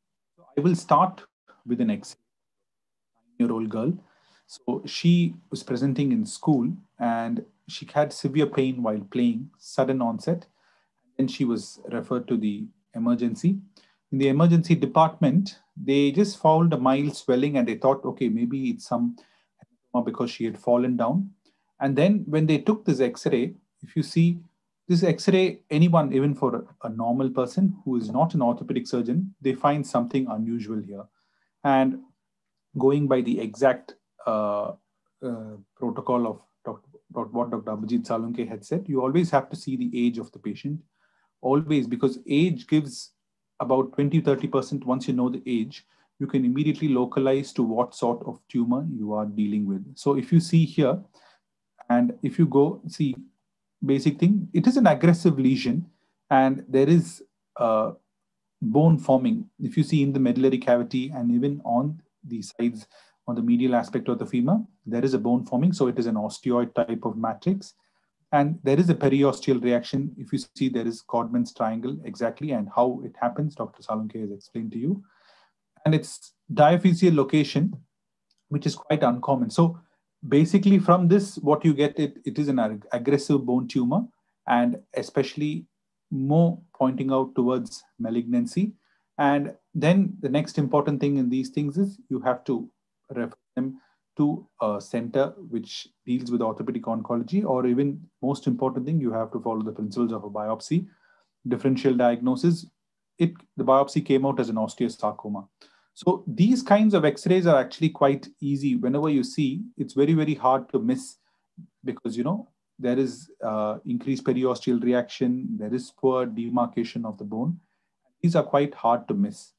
I will start with an X-ray, nine-year-old girl. So she was presenting in school and she had severe pain while playing, sudden onset. And she was referred to the emergency. In the emergency department, they just found a mild swelling and they thought, okay, maybe it's some because she had fallen down. And then when they took this X-ray, if you see this X-ray, anyone, even for a normal person who is not an orthopedic surgeon, they find something unusual here. And going by the exact uh, uh, protocol of Doctor what Doctor Abhijit Salunke had said, you always have to see the age of the patient. Always, because age gives about twenty to thirty percent. Once you know the age, you can immediately localize to what sort of tumor you are dealing with. So if you see here, and if you go see basic thing, it is an aggressive lesion and there is uh, bone forming. If you see in the medullary cavity and even on the sides, on the medial aspect of the femur, there is a bone forming. So it is an osteoid type of matrix. And there is a periosteal reaction. If you see, there is Codman's triangle exactly, and how it happens, Doctor Salunke has explained to you. And it's diaphyseal location, which is quite uncommon. So basically from this, what you get, it, it is an ag aggressive bone tumor, and especially more pointing out towards malignancy. And then the next important thing in these things is you have to refer them to a center which deals with orthopedic oncology, or even most important thing, you have to follow the principles of a biopsy, differential diagnosis. It, the biopsy came out as an osteosarcoma. So these kinds of X-rays are actually quite easy. Whenever you see, it's very, very hard to miss because, you know, there is uh, increased periosteal reaction, there is poor demarcation of the bone. These are quite hard to miss.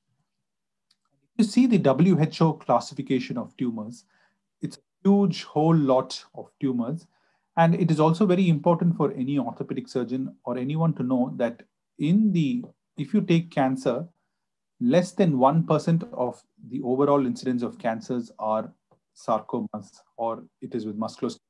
You see the W H O classification of tumors. It's a huge whole lot of tumors. And it is also very important for any orthopedic surgeon or anyone to know that in the, if you take cancer, less than one percent of the overall incidence of cancers are sarcomas, or it is with musculoskeletal.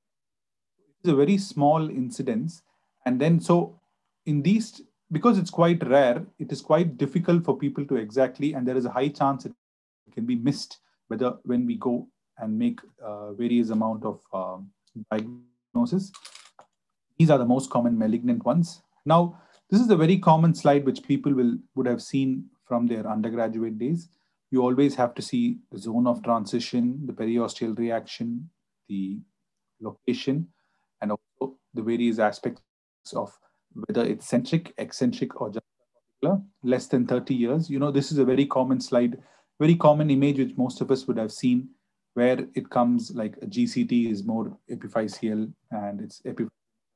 It's a very small incidence. And then, so in these, because it's quite rare, it is quite difficult for people to exactly, and there is a high chance it can be missed whether when we go and make uh, various amount of um, diagnosis. These are the most common malignant ones. Now, this is a very common slide which people will would have seen from their undergraduate days. You always have to see the zone of transition, the periosteal reaction, the location, and also the various aspects of whether it's centric, eccentric, or just particular, less than thirty years. You know, this is a very common slide, very common image which most of us would have seen, where it comes like a G C T is more epiphyseal and it's epiphyseal.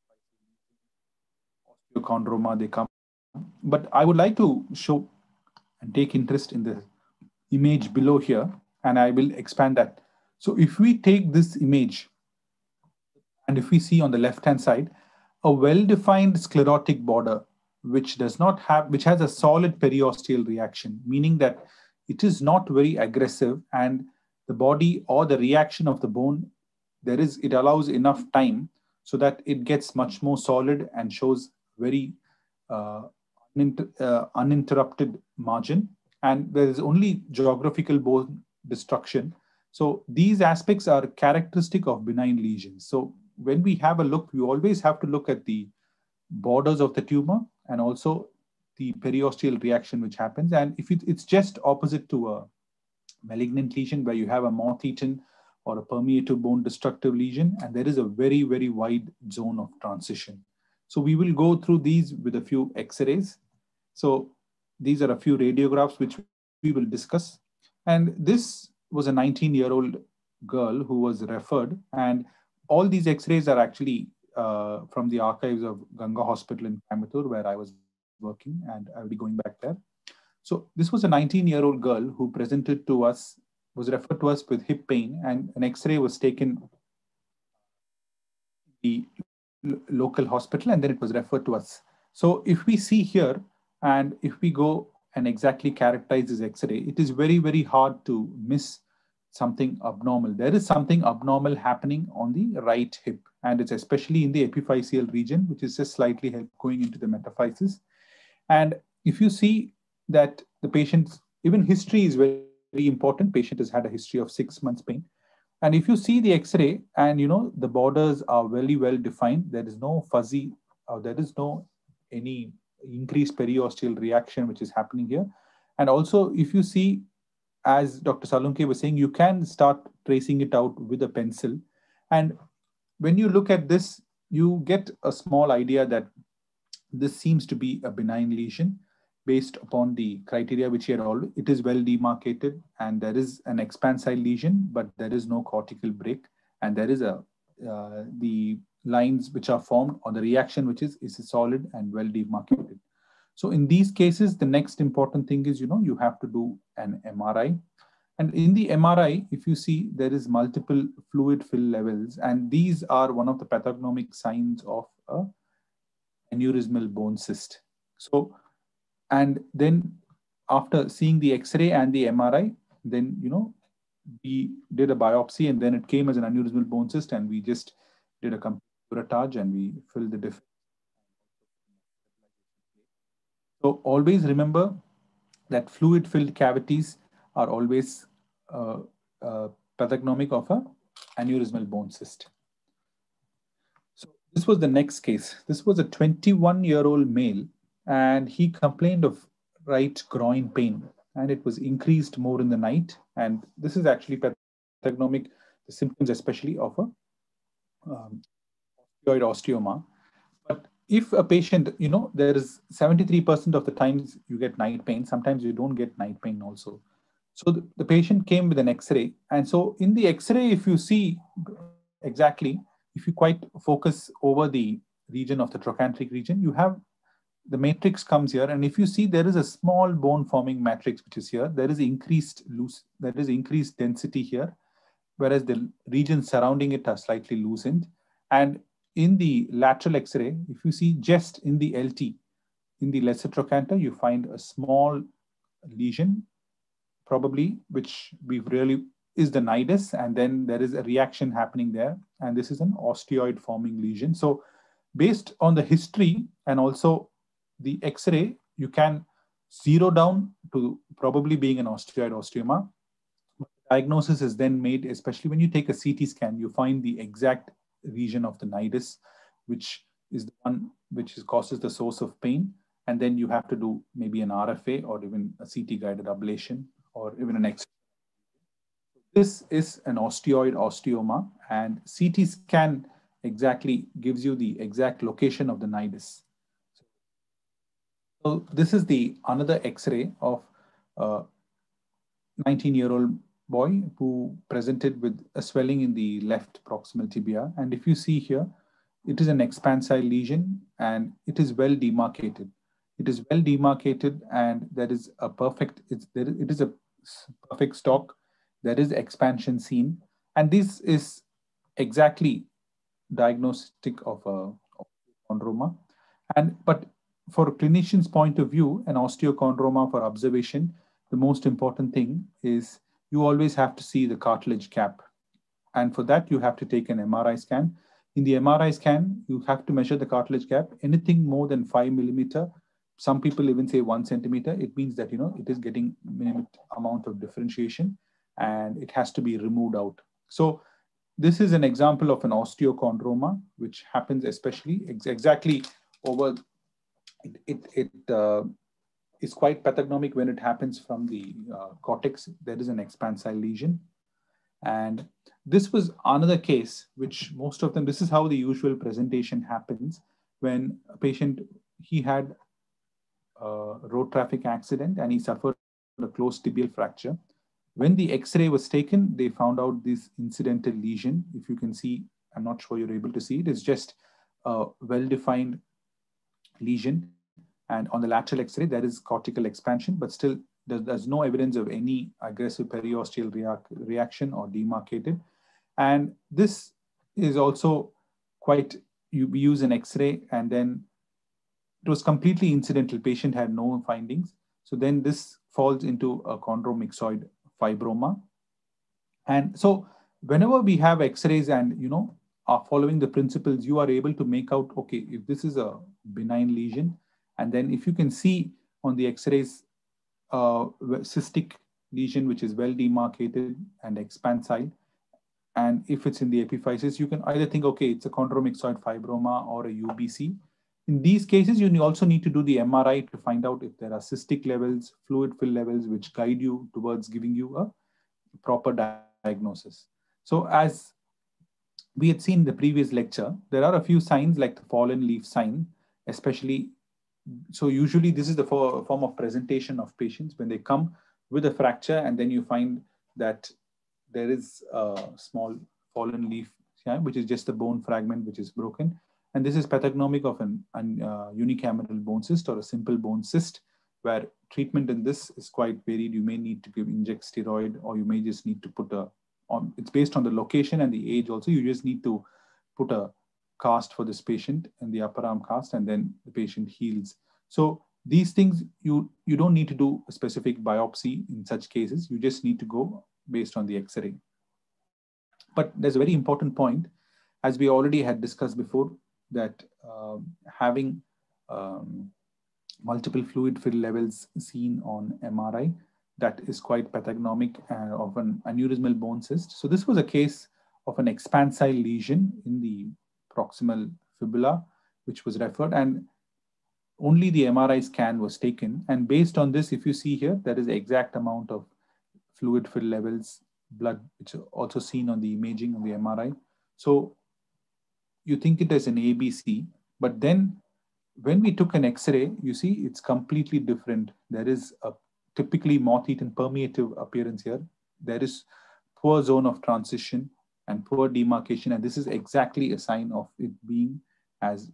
Osteochondroma, they come. But I would like to show and take interest in the image below here, and I will expand that. So if we take this image, and if we see on the left-hand side, a well-defined sclerotic border, which does not have, which has a solid periosteal reaction, meaning that it is not very aggressive, and the body or the reaction of the bone, there is, it allows enough time so that it gets much more solid and shows very uh, uninter uh, uninterrupted margin. And there is only geographical bone destruction. So these aspects are characteristic of benign lesions. So when we have a look, we always have to look at the borders of the tumor and also the periosteal reaction which happens. And if it, it's just opposite to a malignant lesion where you have a moth-eaten or a permeative bone destructive lesion, and there is a very, very wide zone of transition. So we will go through these with a few X-rays. So these are a few radiographs which we will discuss. And this was a nineteen-year-old girl who was referred, and all these X-rays are actually uh, from the archives of Ganga Hospital in Coimbatore, where I was working, and I'll be going back there. So this was a nineteen-year-old girl who presented to us, was referred to us with hip pain, and an X-ray was taken the local hospital, and then it was referred to us. So if we see here, and if we go and exactly characterize this X-ray, it is very, very hard to miss something abnormal. There is something abnormal happening on the right hip, and it's especially in the epiphyseal region, which is just slightly going into the metaphysis. And if you see that the patient's, even history is very, very important. Patient has had a history of six months pain. And if you see the X-ray and, you know, the borders are very well defined, there is no fuzzy, or there is no any increased periosteal reaction which is happening here. And also, if you see, as Doctor Salunke was saying, you can start tracing it out with a pencil. And when you look at this, you get a small idea that this seems to be a benign lesion based upon the criteria which here all. It is well demarcated, and there is an expansile lesion, but there is no cortical break, and there is a uh, the lines which are formed, or the reaction which is is solid and well demarcated. So in these cases, the next important thing is, you know, you have to do an M R I. And in the M R I, if you see, there is multiple fluid fill levels, and these are one of the pathognomic signs of a aneurysmal bone cyst. So, and then after seeing the X-ray and the M R I, then, you know, we did a biopsy, and then it came as an aneurysmal bone cyst, and we just did a complete curettage and we filled the difference. So always remember that fluid-filled cavities are always uh, uh, pathognomic of a aneurysmal bone cyst. So this was the next case. This was a twenty-one-year-old male, and he complained of right groin pain, and it was increased more in the night. And this is actually pathognomic, the symptoms especially of a um, osteoid osteoma. But if a patient, you know, there is seventy-three percent of the times you get night pain, sometimes you don't get night pain also. So the, the patient came with an X-ray. And so in the X-ray, if you see exactly, if you quite focus over the region of the trochanteric region, you have the matrix comes here. And if you see, there is a small bone forming matrix, which is here. There is increased loose, there is increased density here, whereas the regions surrounding it are slightly loosened. And in the lateral X-ray, if you see just in the L T, in the lesser trochanter, you find a small lesion, probably, which we really is the nidus, and then there is a reaction happening there, and this is an osteoid forming lesion. So based on the history and also the X-ray, you can zero down to probably being an osteoid osteoma. Diagnosis is then made, especially when you take a C T scan, you find the exact region of the nidus, which is the one which is, causes the source of pain. And then you have to do maybe an R F A or even a C T guided ablation or even an X-ray. This is an osteoid osteoma, and C T scan exactly gives you the exact location of the nidus. So this is the another X-ray of a nineteen-year-old boy who presented with a swelling in the left proximal tibia. And if you see here, it is an expansile lesion, and it is well demarcated. It is well demarcated, and there is a perfect, it's, there, it is a perfect stalk. There is expansion seen, and this is exactly diagnostic of a osteochondroma. And but for a clinician's point of view, an osteochondroma for observation, the most important thing is you always have to see the cartilage cap. And for that, you have to take an M R I scan. In the M R I scan, you have to measure the cartilage cap. Anything more than five millimeter, some people even say one centimeter, it means that, you know, it is getting minimum amount of differentiation. and it has to be removed out. So this is an example of an osteochondroma, which happens especially ex exactly over, it, it, it uh, is quite pathognomic when it happens from the uh, cortex. There is an expansile lesion. And this was another case, which most of them, this is how the usual presentation happens when a patient, he had a road traffic accident and he suffered a closed tibial fracture. When the X-ray was taken, they found out this incidental lesion. If you can see, I'm not sure you're able to see it, it's just a well-defined lesion. And on the lateral X-ray, there is cortical expansion, but still there's, there's no evidence of any aggressive periosteal reac reaction or demarcated. And this is also quite, you use an X-ray and then it was completely incidental. Patient had no findings. So then this falls into a chondromyxoid fibroma. And so whenever we have X-rays and, you know, are following the principles, you are able to make out, okay, if this is a benign lesion, and then if you can see on the X-rays, uh, cystic lesion, which is well demarcated and expansile, and if it's in the epiphysis, you can either think, okay, it's a chondromyxoid fibroma or a U B C. In these cases, you also need to do the M R I to find out if there are cystic levels, fluid fill levels, which guide you towards giving you a proper diagnosis. So as we had seen in the previous lecture, there are a few signs like the fallen leaf sign, especially. So usually this is the form of presentation of patients when they come with a fracture and then you find that there is a small fallen leaf, yeah, which is just a bone fragment which is broken. And this is pathognomic of an, an uh, unicameral bone cyst or a simple bone cyst, where treatment in this is quite varied. You may need to give inject steroid, or you may just need to put a, on, it's based on the location and the age also, you just need to put a cast for this patient in the upper arm cast, and then the patient heals. So these things, you, you don't need to do a specific biopsy in such cases. You just need to go based on the X-ray. But there's a very important point, as we already had discussed before, that um, having um, multiple fluid fill levels seen on M R I, that is quite pathognomic uh, of an aneurysmal bone cyst. So this was a case of an expansile lesion in the proximal fibula, which was referred, and only the M R I scan was taken. And based on this, if you see here, there is the exact amount of fluid fill levels, blood, which are also seen on the imaging on the M R I. So you think it as an A B C, but then when we took an X-ray, you see it's completely different. There is a typically moth-eaten permeative appearance here. There is poor zone of transition and poor demarcation, and this is exactly a sign of it being as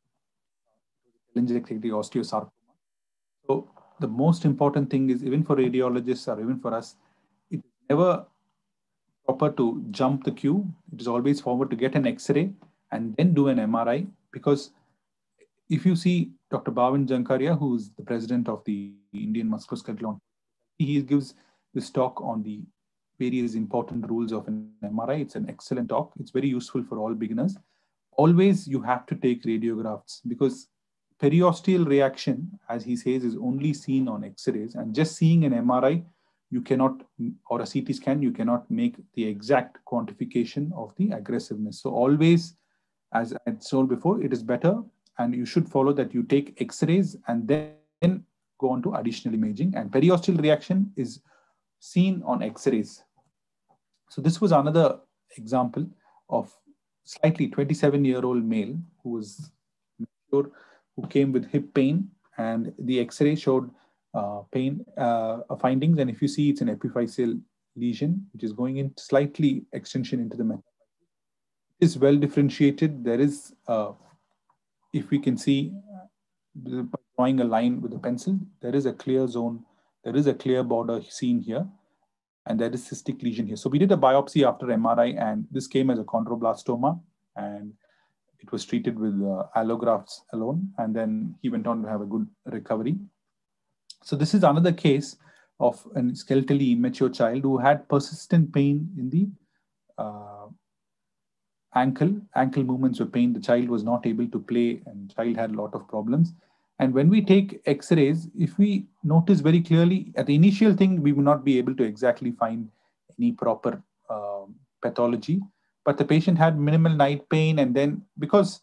osteosarcoma. So the most important thing is, even for radiologists or even for us, it's never proper to jump the queue. It is always forward to get an X-ray and then do an M R I, because if you see Doctor Bhavin Jankaria, who is the president of the Indian Musculoskeletal, he gives this talk on the various important rules of an M R I. It's an excellent talk. It's very useful for all beginners. Always you have to take radiographs, because periosteal reaction, as he says, is only seen on X-rays, and just seeing an M R I, you cannot, or a C T scan, you cannot make the exact quantification of the aggressiveness. So always, as I told before, it is better, and you should follow that you take X-rays and then go on to additional imaging, and periosteal reaction is seen on X-rays. So this was another example of slightly twenty-seven-year-old male who was mature, who came with hip pain, and the X-ray showed uh, pain uh, findings. And if you see, it's an epiphyseal lesion, which is going in slightly extension into the metatarsus. It is well differentiated. There is, uh, if we can see, drawing a line with a pencil, there is a clear zone, there is a clear border seen here, and there is cystic lesion here. So we did a biopsy after M R I, and this came as a chondroblastoma, and it was treated with uh, allografts alone, and then he went on to have a good recovery. So this is another case of a skeletally immature child who had persistent pain in the uh, ankle. Ankle movements were pain. The child was not able to play, and the child had a lot of problems. And when we take X-rays, if we notice very clearly, at the initial thing, we will not be able to exactly find any proper uh, pathology. But the patient had minimal night pain, and then because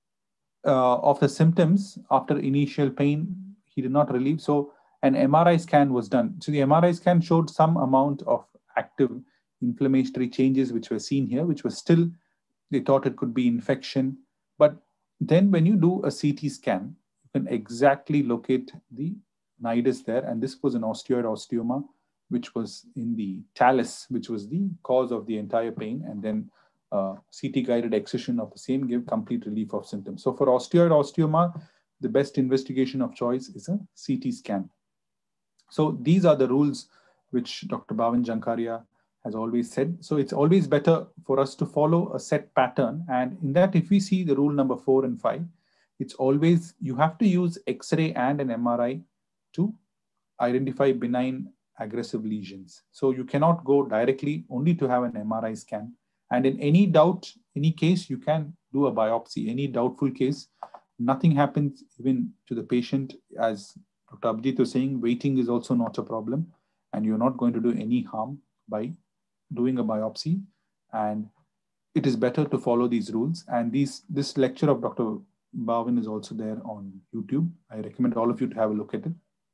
uh, of the symptoms after initial pain, he did not relieve. So an M R I scan was done. So the M R I scan showed some amount of active inflammatory changes which were seen here, which was still, they thought it could be infection. But then when you do a C T scan, you can exactly locate the nidus there. And this was an osteoid osteoma, which was in the talus, which was the cause of the entire pain. And then uh, C T guided excision of the same gave complete relief of symptoms. So for osteoid osteoma, the best investigation of choice is a C T scan. So these are the rules which Doctor Bhavin Jankaria has always said. So it's always better for us to follow a set pattern. And in that, if we see the rule number four and five, it's always, you have to use X-ray and an M R I to identify benign aggressive lesions. So you cannot go directly only to have an M R I scan. And in any doubt, any case, you can do a biopsy. Any doubtful case, nothing happens even to the patient. As Doctor Abhijit was saying, waiting is also not a problem, and you're not going to do any harm by doing a biopsy. And it is better to follow these rules. And these, this lecture of Doctor Bhavin is also there on YouTube. I recommend all of you to have a look at it.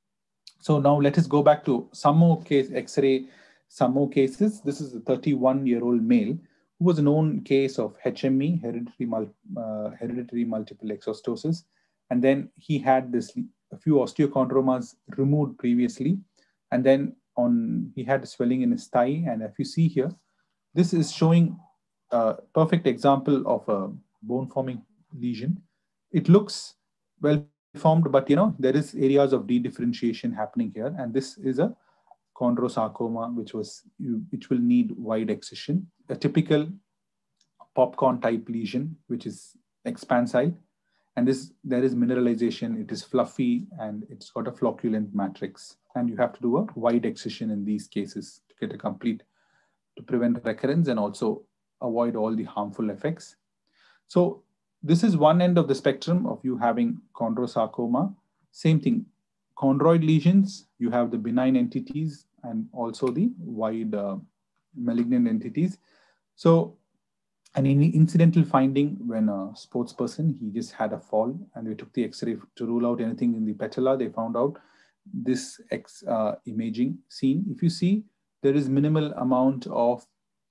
So now let us go back to some more case, X-ray, some more cases. This is a thirty-one-year-old male who was a known case of H M E, hereditary, mul uh, hereditary multiple exostosis. And then he had this, a few osteochondromas removed previously. And then on, he had swelling in his thigh. And if you see here, this is showing a perfect example of a bone forming lesion. It looks well formed, but you know, there is areas of dedifferentiation happening here. And this is a chondrosarcoma, which was, which will need wide excision. A typical popcorn type lesion, which is expansile. And this, there is mineralization, it is fluffy, and it's got a flocculent matrix. And you have to do a wide excision in these cases to get a complete, to prevent recurrence and also avoid all the harmful effects. So this is one end of the spectrum of you having chondrosarcoma. Same thing, chondroid lesions, you have the benign entities and also the wide uh, malignant entities. So an incidental finding when a sports person, he just had a fall and we took the X-ray to rule out anything in the patella. They found out this X uh, imaging seen. If you see, there is minimal amount of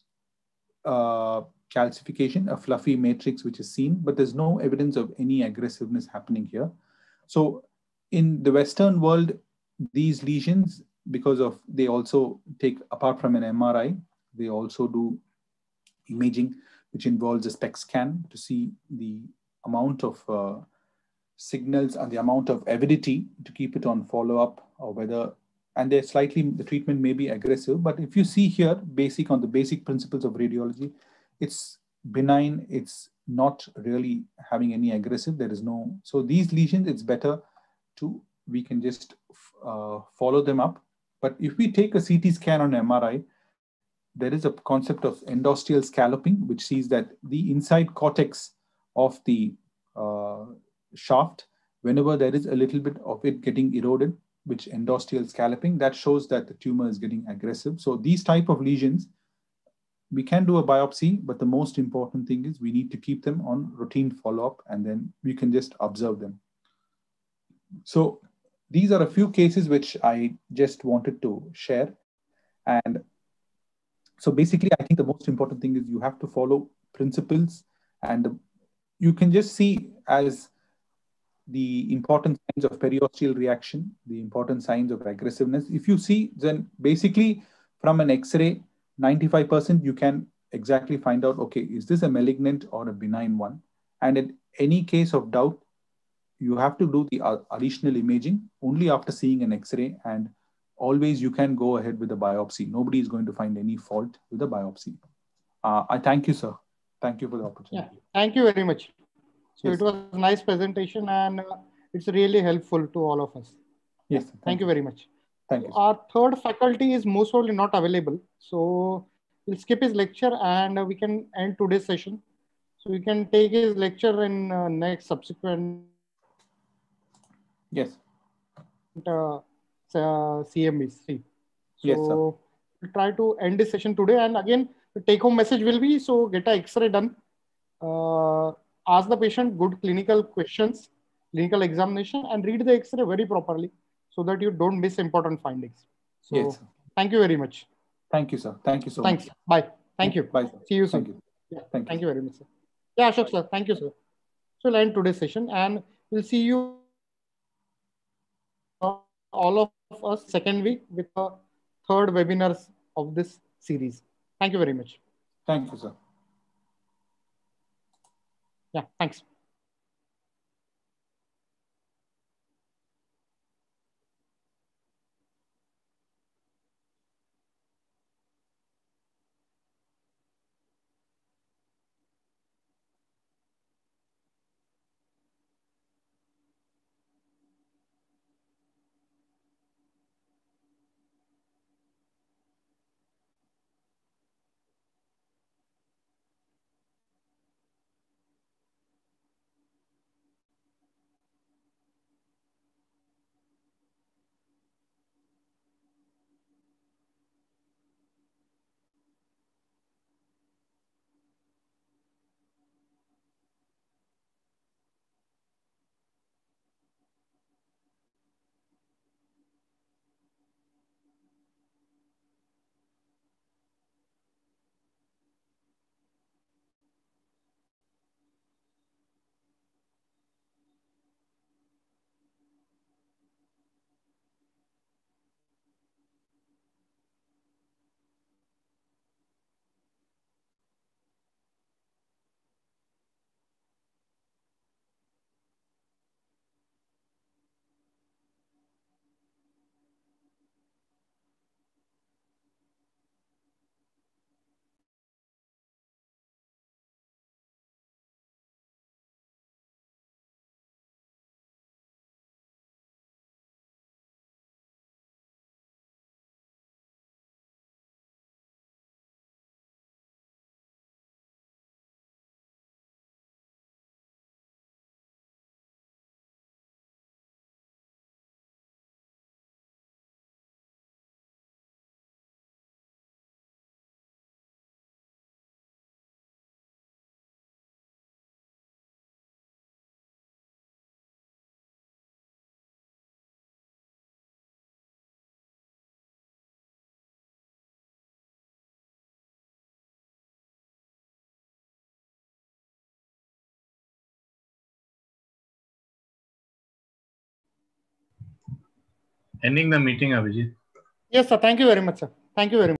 uh, calcification, a fluffy matrix which is seen, but there's no evidence of any aggressiveness happening here. So in the Western world, these lesions, because of, they also take, apart from an M R I, they also do imaging, which involves a SPECT scan to see the amount of uh, signals and the amount of avidity to keep it on follow-up, or whether, and they're slightly, the treatment may be aggressive, but if you see here, basic on the basic principles of radiology, it's benign, it's not really having any aggressive, there is no, so these lesions, it's better to, we can just uh, follow them up. But if we take a C T scan on M R I, there is a concept of endosteal scalloping, which sees that the inside cortex of the uh, shaft, whenever there is a little bit of it getting eroded, which endosteal scalloping, that shows that the tumor is getting aggressive. So these type of lesions, we can do a biopsy, but the most important thing is we need to keep them on routine follow-up, and then we can just observe them. So these are a few cases which I just wanted to share. And so basically, I think the most important thing is you have to follow principles, and you can just see as the important signs of periosteal reaction, the important signs of aggressiveness. If you see, then basically from an X-ray, ninety-five percent you can exactly find out, okay, is this a malignant or a benign one? And in any case of doubt, you have to do the additional imaging only after seeing an X-ray, and always you can go ahead with a biopsy. Nobody is going to find any fault with a biopsy. Uh, I thank you, sir. Thank you for the opportunity. Yeah, thank you very much. So yes. It was a nice presentation, and uh, it's really helpful to all of us. Yes. Thank, thank you. you very much. Thank so you. Our third faculty is most probably not available. So we'll skip his lecture and uh, we can end today's session. So we can take his lecture in uh, next subsequent. Yes. Uh, uh, C M B C. So yes, sir. try to end this session today. And again, the take-home message will be, so get an X-ray done. Uh, ask the patient good clinical questions, clinical examination, and read the X-ray very properly so that you don't miss important findings. So yes, thank you very much. Thank you, sir. Thank you so Thanks. much. Bye. Thank you. Bye, sir. See you soon. Thank you. Yeah. Thank you. Thank you very much, sir. Yeah, Ashok, sir. Thank you, sir. So we'll end today's session, and we'll see you all of us second week with the third webinars of this series. Thank you very much. Thank you, sir. Yeah, thanks. Ending the meeting, Abhijit. Yes, sir. Thank you very much, sir. Thank you very much.